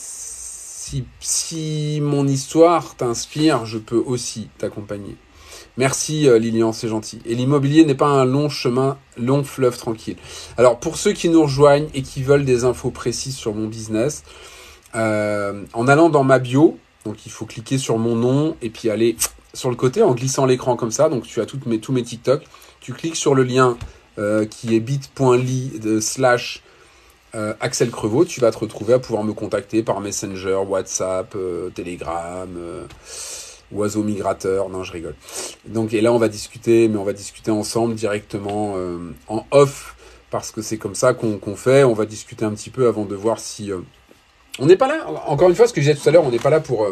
Si mon histoire t'inspire, je peux aussi t'accompagner. Merci Lilian, c'est gentil. Et l'immobilier n'est pas un long chemin, long fleuve tranquille. Alors pour ceux qui nous rejoignent et qui veulent des infos précises sur mon business, en allant dans ma bio, donc il faut cliquer sur mon nom et puis aller sur le côté en glissant l'écran comme ça. Donc tu as tous mes TikTok. Tu cliques sur le lien qui est bit.ly/. Axel Crevaux, tu vas te retrouver à pouvoir me contacter par Messenger, WhatsApp, Telegram, Oiseau Migrateur. Non, je rigole. Donc, et là, on va discuter, mais on va discuter ensemble directement en off, parce que c'est comme ça qu'on fait. On va discuter un petit peu avant de voir si... On n'est pas là, encore une fois, ce que je disais tout à l'heure, on n'est pas là pour...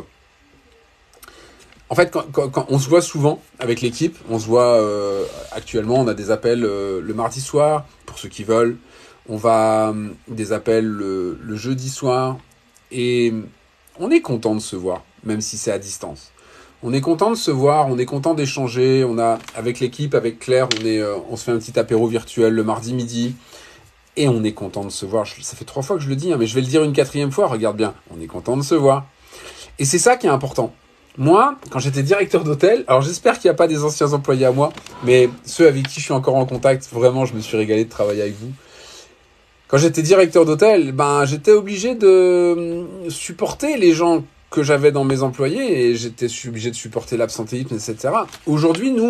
En fait, quand on se voit souvent avec l'équipe, on se voit actuellement, on a des appels le mardi soir, pour ceux qui veulent. On va des appels le jeudi soir et on est content de se voir, même si c'est à distance. On est content de se voir, on est content d'échanger. On a avec l'équipe, avec Claire, on se fait un petit apéro virtuel le mardi midi et on est content de se voir. Ça fait 3 fois que je le dis, hein, mais je vais le dire une 4e fois. Regarde bien, on est content de se voir. Et c'est ça qui est important. Moi, quand j'étais directeur d'hôtel, alors j'espère qu'il n'y a pas des anciens employés à moi, mais ceux avec qui je suis encore en contact, vraiment, je me suis régalé de travailler avec vous. Quand j'étais directeur d'hôtel, j'étais obligé de supporter les gens que j'avais dans mes employés et j'étais obligé de supporter l'absentéisme, etc. Aujourd'hui, nous,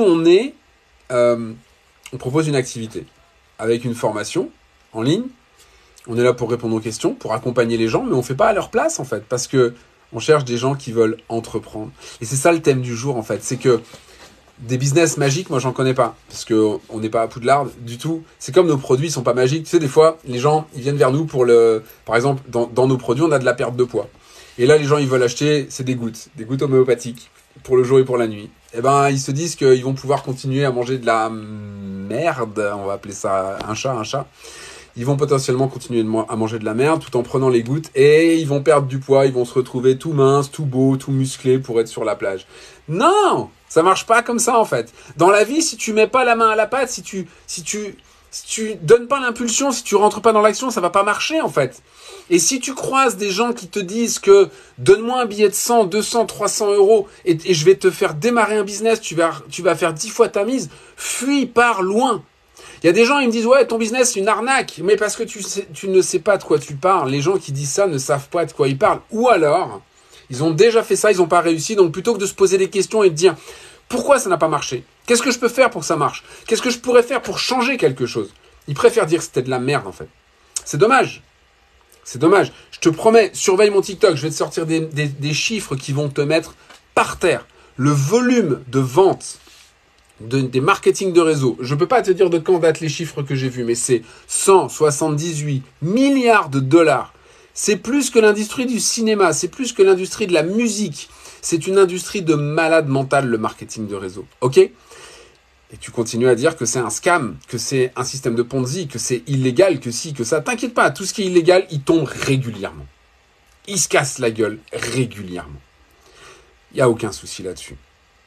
on propose une activité avec une formation en ligne. On est là pour répondre aux questions, pour accompagner les gens, mais on ne fait pas à leur place, en fait, parce que on cherche des gens qui veulent entreprendre. Et c'est ça le thème du jour, en fait. C'est que des business magiques, moi, j'en connais pas. Parce qu'on n'est pas à Poudlard du tout. C'est comme nos produits, ils sont pas magiques. Tu sais, des fois, les gens, ils viennent vers nous pour par exemple, dans nos produits, on a de la perte de poids. Et là, les gens, ils veulent acheter, c'est des gouttes homéopathiques, pour le jour et pour la nuit. Et ils se disent qu'ils vont pouvoir continuer à manger de la merde. On va appeler ça un chat. Ils vont potentiellement continuer à manger de la merde tout en prenant les gouttes et ils vont perdre du poids, ils vont se retrouver tout minces, tout beaux, tout musclés pour être sur la plage. Non, ça marche pas comme ça en fait. Dans la vie, si tu mets pas la main à la pâte, si tu donnes pas l'impulsion, si tu rentres pas dans l'action, ça va pas marcher en fait. Et si tu croises des gens qui te disent que donne-moi un billet de 100, 200, 300 euros et je vais te faire démarrer un business, tu vas faire 10 fois ta mise, fuis, pars loin. Il y a des gens, ils me disent, ouais, ton business, c'est une arnaque. Mais parce que tu ne sais pas de quoi tu parles. Les gens qui disent ça ne savent pas de quoi ils parlent. Ou alors, ils ont déjà fait ça, ils n'ont pas réussi. Donc, plutôt que de se poser des questions et de dire, pourquoi ça n'a pas marché? Qu'est-ce que je peux faire pour que ça marche? Qu'est-ce que je pourrais faire pour changer quelque chose? Ils préfèrent dire que c'était de la merde, en fait. C'est dommage. C'est dommage. Je te promets, surveille mon TikTok. Je vais te sortir des chiffres qui vont te mettre par terre. Le volume de vente des marketing de réseau. Je ne peux pas te dire de quand datent les chiffres que j'ai vus, mais c'est 178 milliards de dollars. C'est plus que l'industrie du cinéma, c'est plus que l'industrie de la musique. C'est une industrie de malade mental, le marketing de réseau. Ok? Et tu continues à dire que c'est un scam, que c'est un système de Ponzi, que c'est illégal, que si, que ça. T'inquiète pas, tout ce qui est illégal, il tombe régulièrement. Il se casse la gueule régulièrement. Il n'y a aucun souci là-dessus.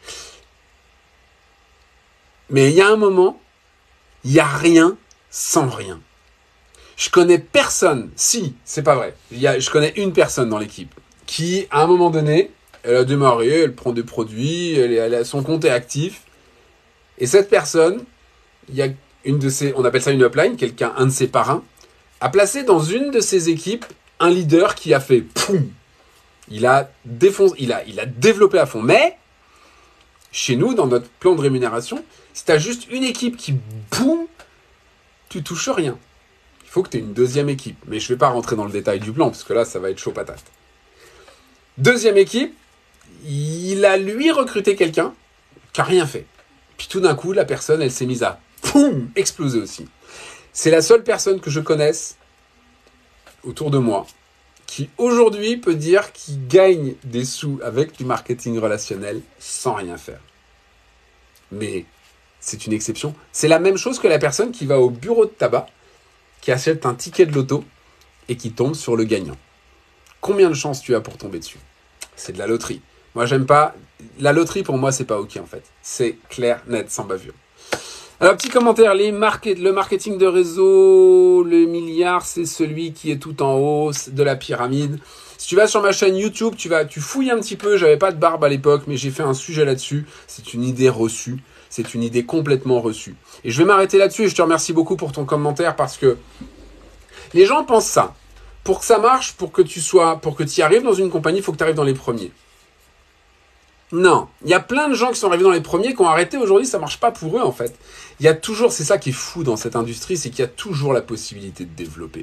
Mais il y a un moment, il n'y a rien sans rien. Je connais personne, si, c'est pas vrai. Je connais une personne dans l'équipe qui, à un moment donné, elle a démarré, elle prend des produits, son compte est actif. Et cette personne, il y a une de ses, on appelle ça une upline, un de ses parrains, a placé dans une de ses équipes un leader qui a fait poum. Il a développé à fond. Mais, chez nous, dans notre plan de rémunération, si tu as juste une équipe qui boum, tu touches rien. Il faut que tu aies une deuxième équipe. Mais je ne vais pas rentrer dans le détail du plan, parce que là, ça va être chaud patate. Deuxième équipe, il a lui recruté quelqu'un qui n'a rien fait. Puis tout d'un coup, la personne, elle s'est mise à poum, exploser aussi. C'est la seule personne que je connaisse autour de moi qui aujourd'hui peut dire qu'il gagne des sous avec du marketing relationnel sans rien faire. Mais c'est une exception. C'est la même chose que la personne qui va au bureau de tabac, qui achète un ticket de loto et qui tombe sur le gagnant. Combien de chances tu as pour tomber dessus? C'est de la loterie. Moi, j'aime pas. La loterie, pour moi, c'est pas OK, en fait. C'est clair, net, sans bavure. Alors, petit commentaire. Le marketing de réseau, le milliard, c'est celui qui est tout en haut de la pyramide. Si tu vas sur ma chaîne YouTube, tu fouilles un petit peu. J'avais pas de barbe à l'époque, mais j'ai fait un sujet là-dessus. C'est une idée reçue. C'est une idée complètement reçue. Et je vais m'arrêter là-dessus et je te remercie beaucoup pour ton commentaire parce que les gens pensent ça. Pour que ça marche, pour que tu y arrives dans une compagnie, il faut que tu arrives dans les premiers. Non, il y a plein de gens qui sont arrivés dans les premiers, qui ont arrêté aujourd'hui, ça marche pas pour eux en fait. Il y a toujours, c'est ça qui est fou dans cette industrie, c'est qu'il y a toujours la possibilité de développer.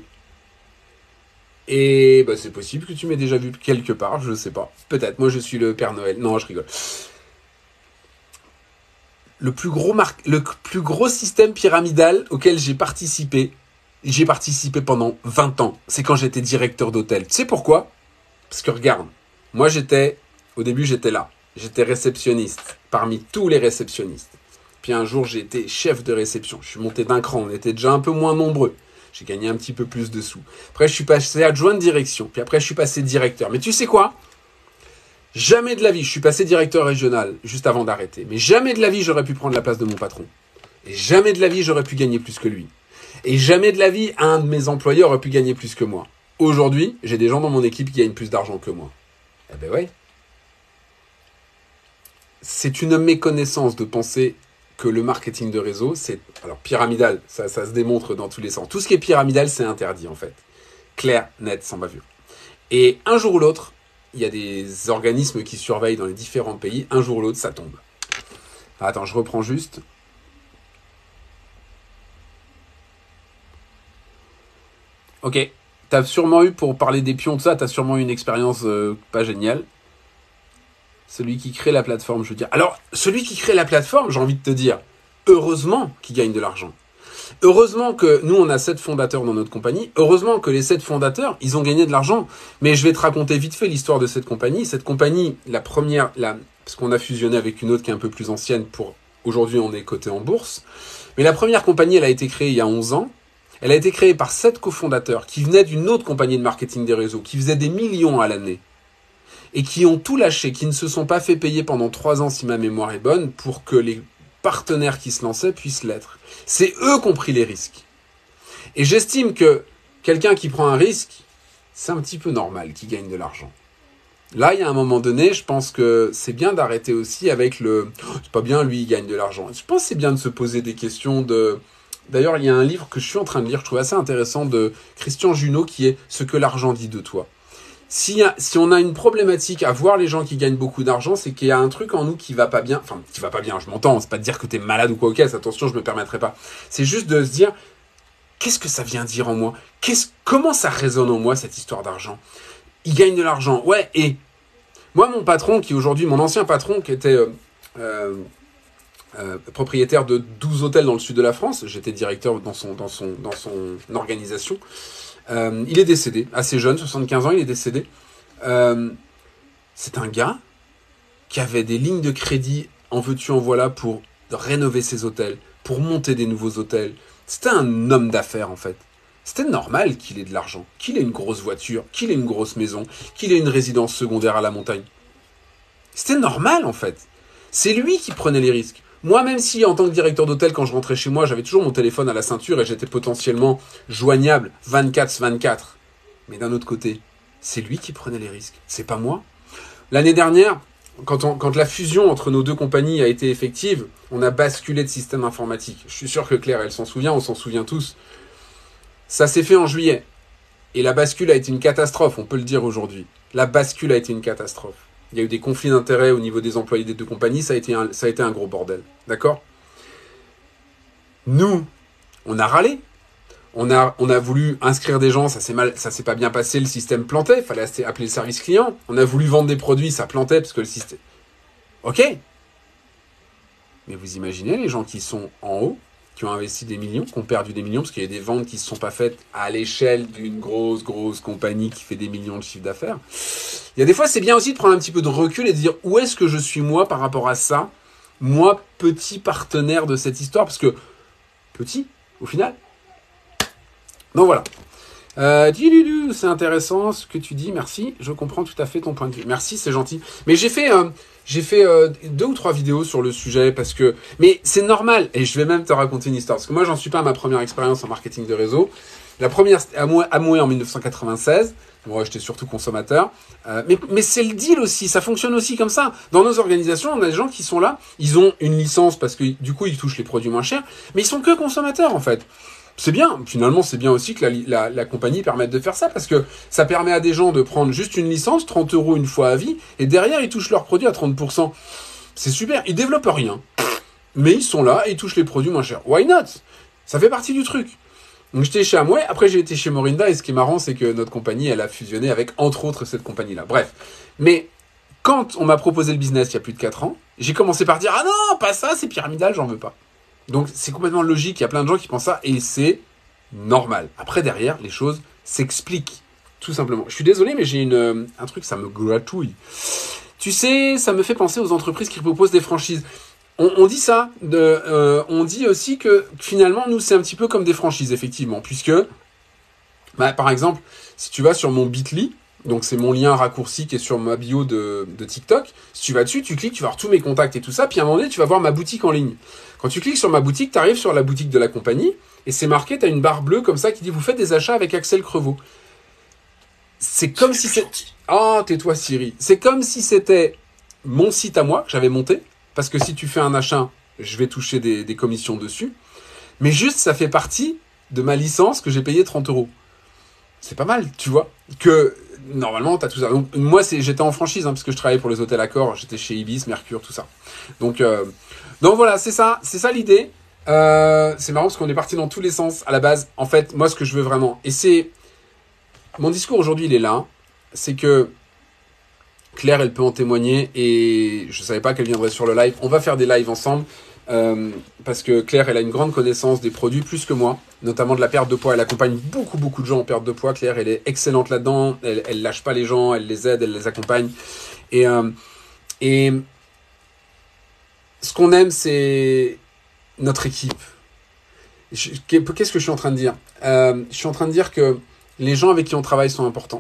Et bah, c'est possible que tu m'aies déjà vu quelque part, je sais pas. Peut-être, moi je suis le Père Noël. Non, je rigole. Le plus gros système pyramidal auquel j'ai participé pendant 20 ans. C'est quand j'étais directeur d'hôtel. Tu sais pourquoi? Parce que regarde, moi au début j'étais là. J'étais réceptionniste, parmi tous les réceptionnistes. Puis un jour, j'ai été chef de réception. Je suis monté d'un cran, on était déjà un peu moins nombreux. J'ai gagné un petit peu plus de sous. Après, je suis passé adjoint de direction. Puis après, je suis passé directeur. Mais tu sais quoi? Jamais de la vie, je suis passé directeur régional juste avant d'arrêter. Mais jamais de la vie, j'aurais pu prendre la place de mon patron. Et jamais de la vie, j'aurais pu gagner plus que lui. Et jamais de la vie, un de mes employés aurait pu gagner plus que moi. Aujourd'hui, j'ai des gens dans mon équipe qui gagnent plus d'argent que moi. Eh ben ouais. C'est une méconnaissance de penser que le marketing de réseau, c'est... Alors, pyramidal, ça se démontre dans tous les sens. Tout ce qui est pyramidal, c'est interdit, en fait. Clair, net, sans bavure. Et un jour ou l'autre, il y a des organismes qui surveillent dans les différents pays. Un jour ou l'autre, ça tombe. Attends, je reprends juste. Ok. T'as sûrement eu, pour parler des pions, tout ça, t'as sûrement eu une expérience pas géniale. Celui qui crée la plateforme, je veux dire. Alors, celui qui crée la plateforme, j'ai envie de te dire, heureusement qu'il gagne de l'argent. Heureusement que nous, on a 7 fondateurs dans notre compagnie. Heureusement que les 7 fondateurs, ils ont gagné de l'argent. Mais je vais te raconter vite fait l'histoire de cette compagnie. Cette compagnie, la première, parce qu'on a fusionné avec une autre qui est un peu plus ancienne pour... Aujourd'hui, on est coté en bourse. Mais la première compagnie, elle a été créée il y a 11 ans. Elle a été créée par 7 cofondateurs qui venaient d'une autre compagnie de marketing des réseaux, qui faisait des millions à l'année. Et qui ont tout lâché, qui ne se sont pas fait payer pendant 3 ans, si ma mémoire est bonne, pour que les partenaires qui se lançaient puissent l'être. C'est eux qui ont pris les risques. Et j'estime que quelqu'un qui prend un risque, c'est un petit peu normal qu'il gagne de l'argent. Là, il y a un moment donné, je pense que c'est bien d'arrêter aussi avec le « c'est pas bien, lui, il gagne de l'argent ». Je pense que c'est bien de se poser des questions de... D'ailleurs, il y a un livre que je suis en train de lire, je trouve assez intéressant, de Christian Junot, qui est « Ce que l'argent dit de toi ». Si on a une problématique à voir les gens qui gagnent beaucoup d'argent, c'est qu'il y a un truc en nous qui va pas bien. Enfin, qui va pas bien, je m'entends. C'est pas de dire que t'es malade ou quoi, ok, attention, je me permettrai pas. C'est juste de se dire, qu'est-ce que ça vient dire en moi? Comment ça résonne en moi, cette histoire d'argent? Il gagne de l'argent, ouais, et moi, mon patron, qui aujourd'hui, mon ancien patron, qui était propriétaire de 12 hôtels dans le sud de la France, j'étais directeur dans son organisation. Il est décédé, assez jeune, 75 ans, il est décédé. C'est un gars qui avait des lignes de crédit en veux-tu en voilà pour rénover ses hôtels, pour monter des nouveaux hôtels. C'était un homme d'affaires en fait. C'était normal qu'il ait de l'argent, qu'il ait une grosse voiture, qu'il ait une grosse maison, qu'il ait une résidence secondaire à la montagne. C'était normal en fait. C'est lui qui prenait les risques. Moi, même si en tant que directeur d'hôtel, quand je rentrais chez moi, j'avais toujours mon téléphone à la ceinture et j'étais potentiellement joignable 24/24. Mais d'un autre côté, c'est lui qui prenait les risques. C'est pas moi. L'année dernière, quand la fusion entre nos deux compagnies a été effective, on a basculé de système informatique. Je suis sûr que Claire, elle s'en souvient, on s'en souvient tous. Ça s'est fait en juillet. Et la bascule a été une catastrophe, on peut le dire aujourd'hui. La bascule a été une catastrophe. Il y a eu des conflits d'intérêts au niveau des employés des deux compagnies, ça a été un gros bordel. D'accord? Nous, on a râlé. On a voulu inscrire des gens, ça s'est pas bien passé, le système plantait, il fallait appeler le service client. On a voulu vendre des produits, ça plantait parce que le système... Ok. Mais vous imaginez les gens qui sont en haut, qui ont investi des millions, qui ont perdu des millions, parce qu'il y a des ventes qui ne se sont pas faites à l'échelle d'une grosse compagnie qui fait des millions de chiffre d'affaires. Il y a des fois, c'est bien aussi de prendre un petit peu de recul et de dire où est-ce que je suis moi par rapport à ça, moi, petit partenaire de cette histoire, parce que petit, au final. Donc voilà. C'est intéressant ce que tu dis, merci, je comprends tout à fait ton point de vue. Merci, c'est gentil. Mais j'ai fait 2 ou 3 vidéos sur le sujet parce que... Mais c'est normal, et je vais même te raconter une histoire, parce que moi, j'en suis pas à ma première expérience en marketing de réseau. La première, c'était Amway en 1996. Moi, j'étais surtout consommateur. Mais c'est le deal aussi, ça fonctionne aussi comme ça. Dans nos organisations, on a des gens qui sont là, ils ont une licence parce que du coup, ils touchent les produits moins chers, mais ils sont que consommateurs en fait. C'est bien, finalement, c'est bien aussi que la compagnie permette de faire ça parce que ça permet à des gens de prendre juste une licence, 30 € une fois à vie, et derrière, ils touchent leurs produits à 30%. C'est super, ils développent rien. Mais ils sont là et ils touchent les produits moins chers. Why not? Ça fait partie du truc. Donc j'étais chez Amway, après j'ai été chez Morinda, et ce qui est marrant, c'est que notre compagnie, elle a fusionné avec, entre autres, cette compagnie-là. Bref. Mais quand on m'a proposé le business il y a plus de 4 ans, j'ai commencé par dire « Ah non, pas ça, c'est pyramidal, j'en veux pas ». Donc c'est complètement logique, il y a plein de gens qui pensent ça, et c'est normal. Après, derrière, les choses s'expliquent, tout simplement. Je suis désolé, mais j'ai un truc, ça me gratouille. Tu sais, ça me fait penser aux entreprises qui proposent des franchises. On dit ça, on dit aussi que finalement, nous, c'est un petit peu comme des franchises, effectivement, puisque, par exemple, si tu vas sur mon Bitly, donc c'est mon lien raccourci qui est sur ma bio de TikTok, si tu vas dessus, tu cliques, tu vas voir tous mes contacts et tout ça, puis à un moment donné, tu vas voir ma boutique en ligne. Quand tu cliques sur ma boutique, tu arrives sur la boutique de la compagnie, et c'est marqué, tu as une barre bleue comme ça qui dit « Vous faites des achats avec Axel Crevaux ». C'est comme si c'était... Oh, tais-toi Siri. C'est comme si c'était mon site à moi, que j'avais monté, parce que si tu fais un achat, je vais toucher des commissions dessus. Mais juste, ça fait partie de ma licence que j'ai payé 30 €. C'est pas mal, tu vois. Que normalement, tu as tout ça. Donc, moi, j'étais en franchise, parce que je travaillais pour les hôtels Accor. J'étais chez Ibis, Mercure, tout ça. Donc voilà, c'est ça l'idée. C'est marrant parce qu'on est parti dans tous les sens à la base. En fait, moi, ce que je veux vraiment, et c'est... Mon discours aujourd'hui, il est là. C'est que Claire, elle peut en témoigner et je savais pas qu'elle viendrait sur le live. On va faire des lives ensemble parce que Claire, elle a une grande connaissance des produits plus que moi, notamment de la perte de poids. Elle accompagne beaucoup de gens en perte de poids. Claire, elle est excellente là-dedans. Elle lâche pas les gens, elle les aide, elle les accompagne. Et ce qu'on aime, c'est notre équipe. Qu'est-ce que je suis en train de dire? Je suis en train de dire que les gens avec qui on travaille sont importants.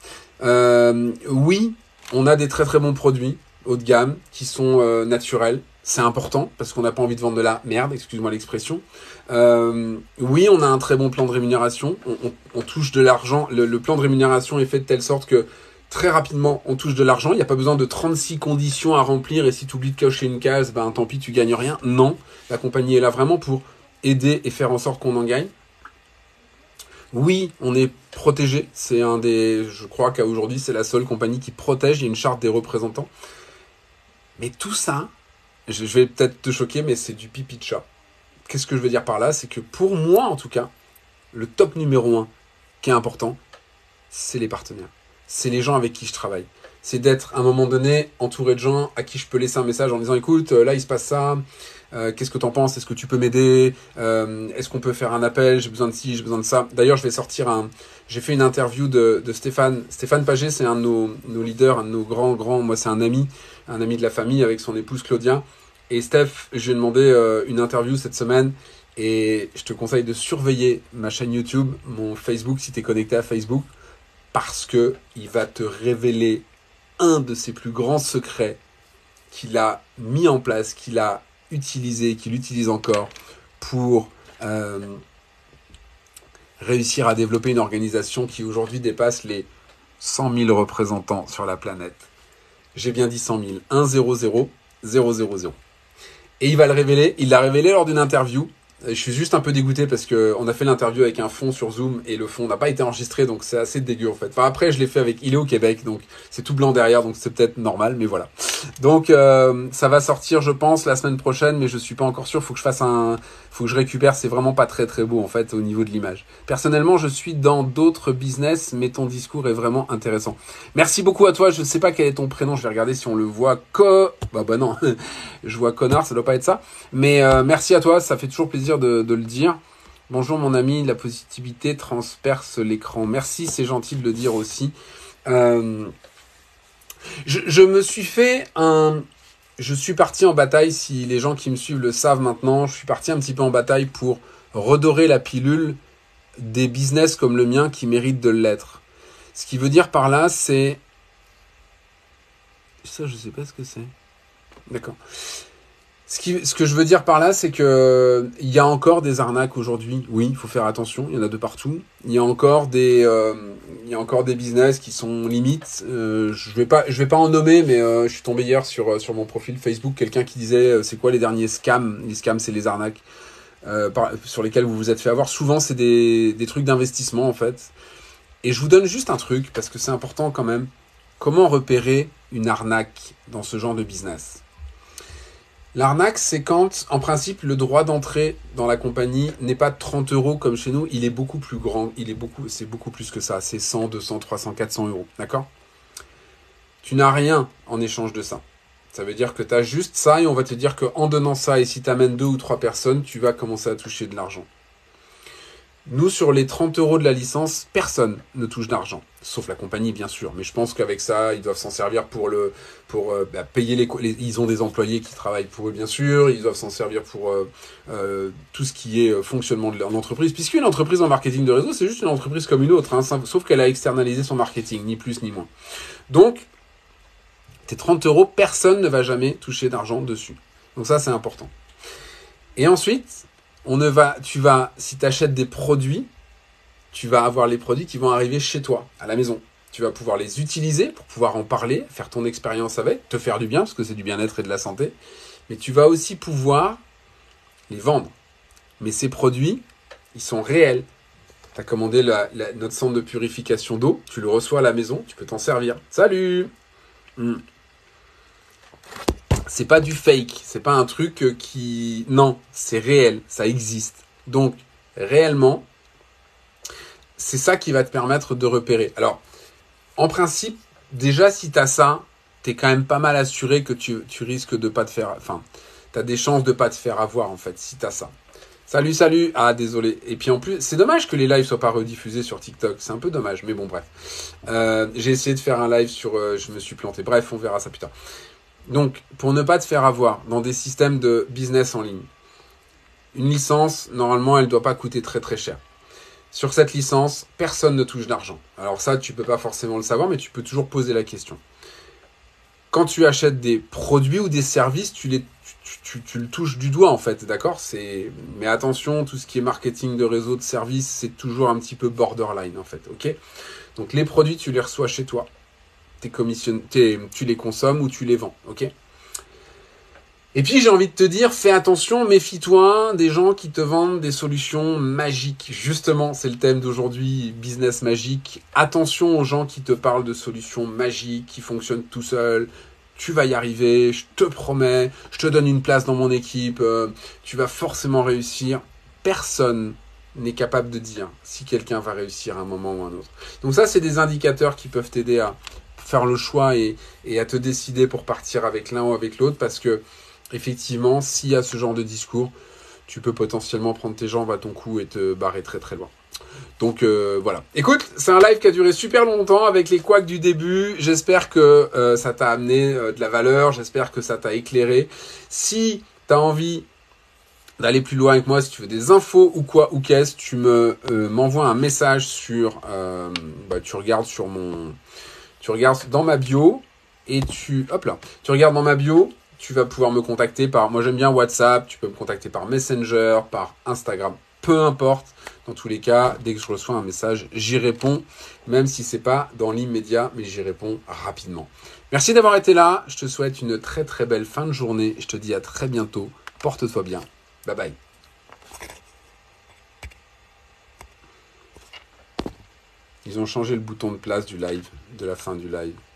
Oui, on a des très bons produits haut de gamme qui sont naturels. C'est important parce qu'on n'a pas envie de vendre de la merde, excuse-moi l'expression. Oui, on a un très bon plan de rémunération. On touche de l'argent. Le plan de rémunération est fait de telle sorte que très rapidement, on touche de l'argent. Il n'y a pas besoin de 36 conditions à remplir et si tu oublies de cocher une case, ben tant pis, tu gagnes rien. Non, la compagnie est là vraiment pour aider et faire en sorte qu'on en gagne. Oui, on est protégé. C'est je crois qu'à aujourd'hui, c'est la seule compagnie qui protège. Il y a une charte des représentants. Mais tout ça, je vais peut-être te choquer, mais c'est du pipi de chat. Qu'est-ce que je veux dire par là? C'est que pour moi, en tout cas, le top numéro 1 qui est important, c'est les partenaires. C'est les gens avec qui je travaille. C'est d'être, à un moment donné, entouré de gens à qui je peux laisser un message en disant « Écoute, là, il se passe ça. Qu'est-ce que t'en penses? Est-ce que tu peux m'aider? Est-ce qu'on peut faire un appel? J'ai besoin de ci, j'ai besoin de ça. » D'ailleurs, je vais sortir j'ai fait une interview de Stéphane. Stéphane Paget, c'est un de nos leaders, un de nos grands... Moi, c'est un ami de la famille avec son épouse Claudia. Et Steph, je lui ai demandé une interview cette semaine. Et je te conseille de surveiller ma chaîne YouTube, mon Facebook, si tu es connecté à Facebook. Parce que il va te révéler un de ses plus grands secrets qu'il a mis en place, qu'il a utilisé, qu'il utilise encore pour réussir à développer une organisation qui aujourd'hui dépasse les 100 000 représentants sur la planète. J'ai bien dit 100 000. 1 0 0 0 0 0. Et il va le révéler. Il l'a révélé lors d'une interview. Je suis juste un peu dégoûté parce qu'on a fait l'interview avec un fond sur Zoom et le fond n'a pas été enregistré, donc c'est assez dégueu en fait. Enfin après je l'ai fait avec Il est au Québec, donc c'est tout blanc derrière, donc c'est peut-être normal, mais voilà. Donc ça va sortir je pense la semaine prochaine, mais je suis pas encore sûr, faut que je récupère, c'est vraiment pas très beau en fait au niveau de l'image. Personnellement je suis dans d'autres business, mais ton discours est vraiment intéressant. Merci beaucoup à toi, je sais pas quel est ton prénom, je vais regarder si on le voit. Bah non, je vois Connard, ça doit pas être ça. Mais merci à toi, ça fait toujours plaisir de le dire. Bonjour mon ami, la positivité transperce l'écran. Merci, c'est gentil de le dire aussi. Je me suis fait je suis parti en bataille, si les gens qui me suivent le savent maintenant, je suis parti un petit peu en bataille pour redorer la pilule des business comme le mien qui méritent de l'être. Ce qui veut dire par là, c'est... Ça, je sais pas ce que c'est. D'accord. Ce que je veux dire par là, c'est que il y a encore des arnaques aujourd'hui. Oui, il faut faire attention. Il y en a de partout. Il y a encore des business qui sont limites. Je vais pas en nommer, mais je suis tombé hier sur mon profil Facebook quelqu'un qui disait c'est quoi les derniers scams. Les scams, c'est les arnaques sur lesquelles vous vous êtes fait avoir. Souvent, c'est des trucs d'investissement en fait. Et je vous donne juste un truc parce que c'est important quand même. Comment repérer une arnaque dans ce genre de business? L'arnaque, c'est quand, en principe, le droit d'entrée dans la compagnie n'est pas de 30 euros comme chez nous, il est beaucoup plus grand, c'est beaucoup plus que ça, c'est 100, 200, 300, 400 euros, d'accord? Tu n'as rien en échange de ça. Ça veut dire que tu as juste ça et on va te dire qu'en donnant ça, et si tu amènes 2 ou 3 personnes, tu vas commencer à toucher de l'argent. Nous, sur les 30 euros de la licence, personne ne touche d'argent. Sauf la compagnie, bien sûr. Mais je pense qu'avec ça, ils doivent s'en servir pour payer ils ont des employés qui travaillent pour eux, bien sûr. Ils doivent s'en servir pour tout ce qui est fonctionnement de l'entreprise. Puisqu'une entreprise en marketing de réseau, c'est juste une entreprise comme une autre. Hein, sauf qu'elle a externalisé son marketing, ni plus ni moins. Donc, tes 30 euros, personne ne va jamais toucher d'argent dessus. Donc ça, c'est important. Et ensuite... si tu achètes des produits, tu vas avoir les produits qui vont arriver chez toi, à la maison. Tu vas pouvoir les utiliser pour pouvoir en parler, faire ton expérience avec, te faire du bien, parce que c'est du bien-être et de la santé. Mais tu vas aussi pouvoir les vendre. Mais ces produits, ils sont réels. Tu as commandé notre centre de purification d'eau, tu le reçois à la maison, tu peux t'en servir. Salut! C'est pas du fake, c'est pas un truc qui... Non, c'est réel, ça existe. Donc, réellement, c'est ça qui va te permettre de repérer. Alors, en principe, déjà, si tu as ça, tu es quand même pas mal assuré que tu risques de pas te faire... Enfin, tu as des chances de pas te faire avoir, en fait, si tu as ça. Salut, salut. Ah, désolé. Et puis en plus, c'est dommage que les lives soient pas rediffusés sur TikTok. C'est un peu dommage, mais bon, bref. J'ai essayé de faire un live sur... je me suis planté. Bref, on verra ça plus tard. Donc, pour ne pas te faire avoir dans des systèmes de business en ligne, une licence, normalement, elle ne doit pas coûter très très cher. Sur cette licence, personne ne touche d'argent. Alors ça, tu ne peux pas forcément le savoir, mais tu peux toujours poser la question. Quand tu achètes des produits ou des services, tu le touches du doigt, en fait, d'accord? Mais attention, tout ce qui est marketing de réseau, de service, c'est toujours un petit peu borderline, en fait, ok? Donc, les produits, tu les reçois chez toi. Tu les consommes ou tu les vends, ok? Et puis j'ai envie de te dire, fais attention, méfie-toi des gens qui te vendent des solutions magiques. Justement, c'est le thème d'aujourd'hui, business magique. Attention aux gens qui te parlent de solutions magiques, qui fonctionnent tout seuls. Tu vas y arriver, je te promets, je te donne une place dans mon équipe, tu vas forcément réussir. Personne n'est capable de dire si quelqu'un va réussir à un moment ou à un autre. Donc ça, c'est des indicateurs qui peuvent t'aider à faire le choix et à te décider pour partir avec l'un ou avec l'autre, parce que effectivement, s'il y a ce genre de discours, tu peux potentiellement prendre tes jambes à ton cou et te barrer très très loin. Donc voilà. Écoute, c'est un live qui a duré super longtemps avec les couacs du début. J'espère que ça t'a amené de la valeur, j'espère que ça t'a éclairé. Si tu as envie d'aller plus loin avec moi, si tu veux des infos ou quoi ou qu'est-ce, tu m'envoies un message sur... tu regardes dans ma bio et tu regardes dans ma bio, tu vas pouvoir me contacter par, moi j'aime bien WhatsApp, tu peux me contacter par Messenger, par Instagram, peu importe. Dans tous les cas, dès que je reçois un message, j'y réponds, même si c'est pas dans l'immédiat, mais j'y réponds rapidement. Merci d'avoir été là, je te souhaite une très très belle fin de journée, je te dis à très bientôt, porte-toi bien, bye bye. Ils ont changé le bouton de place du live, de la fin du live.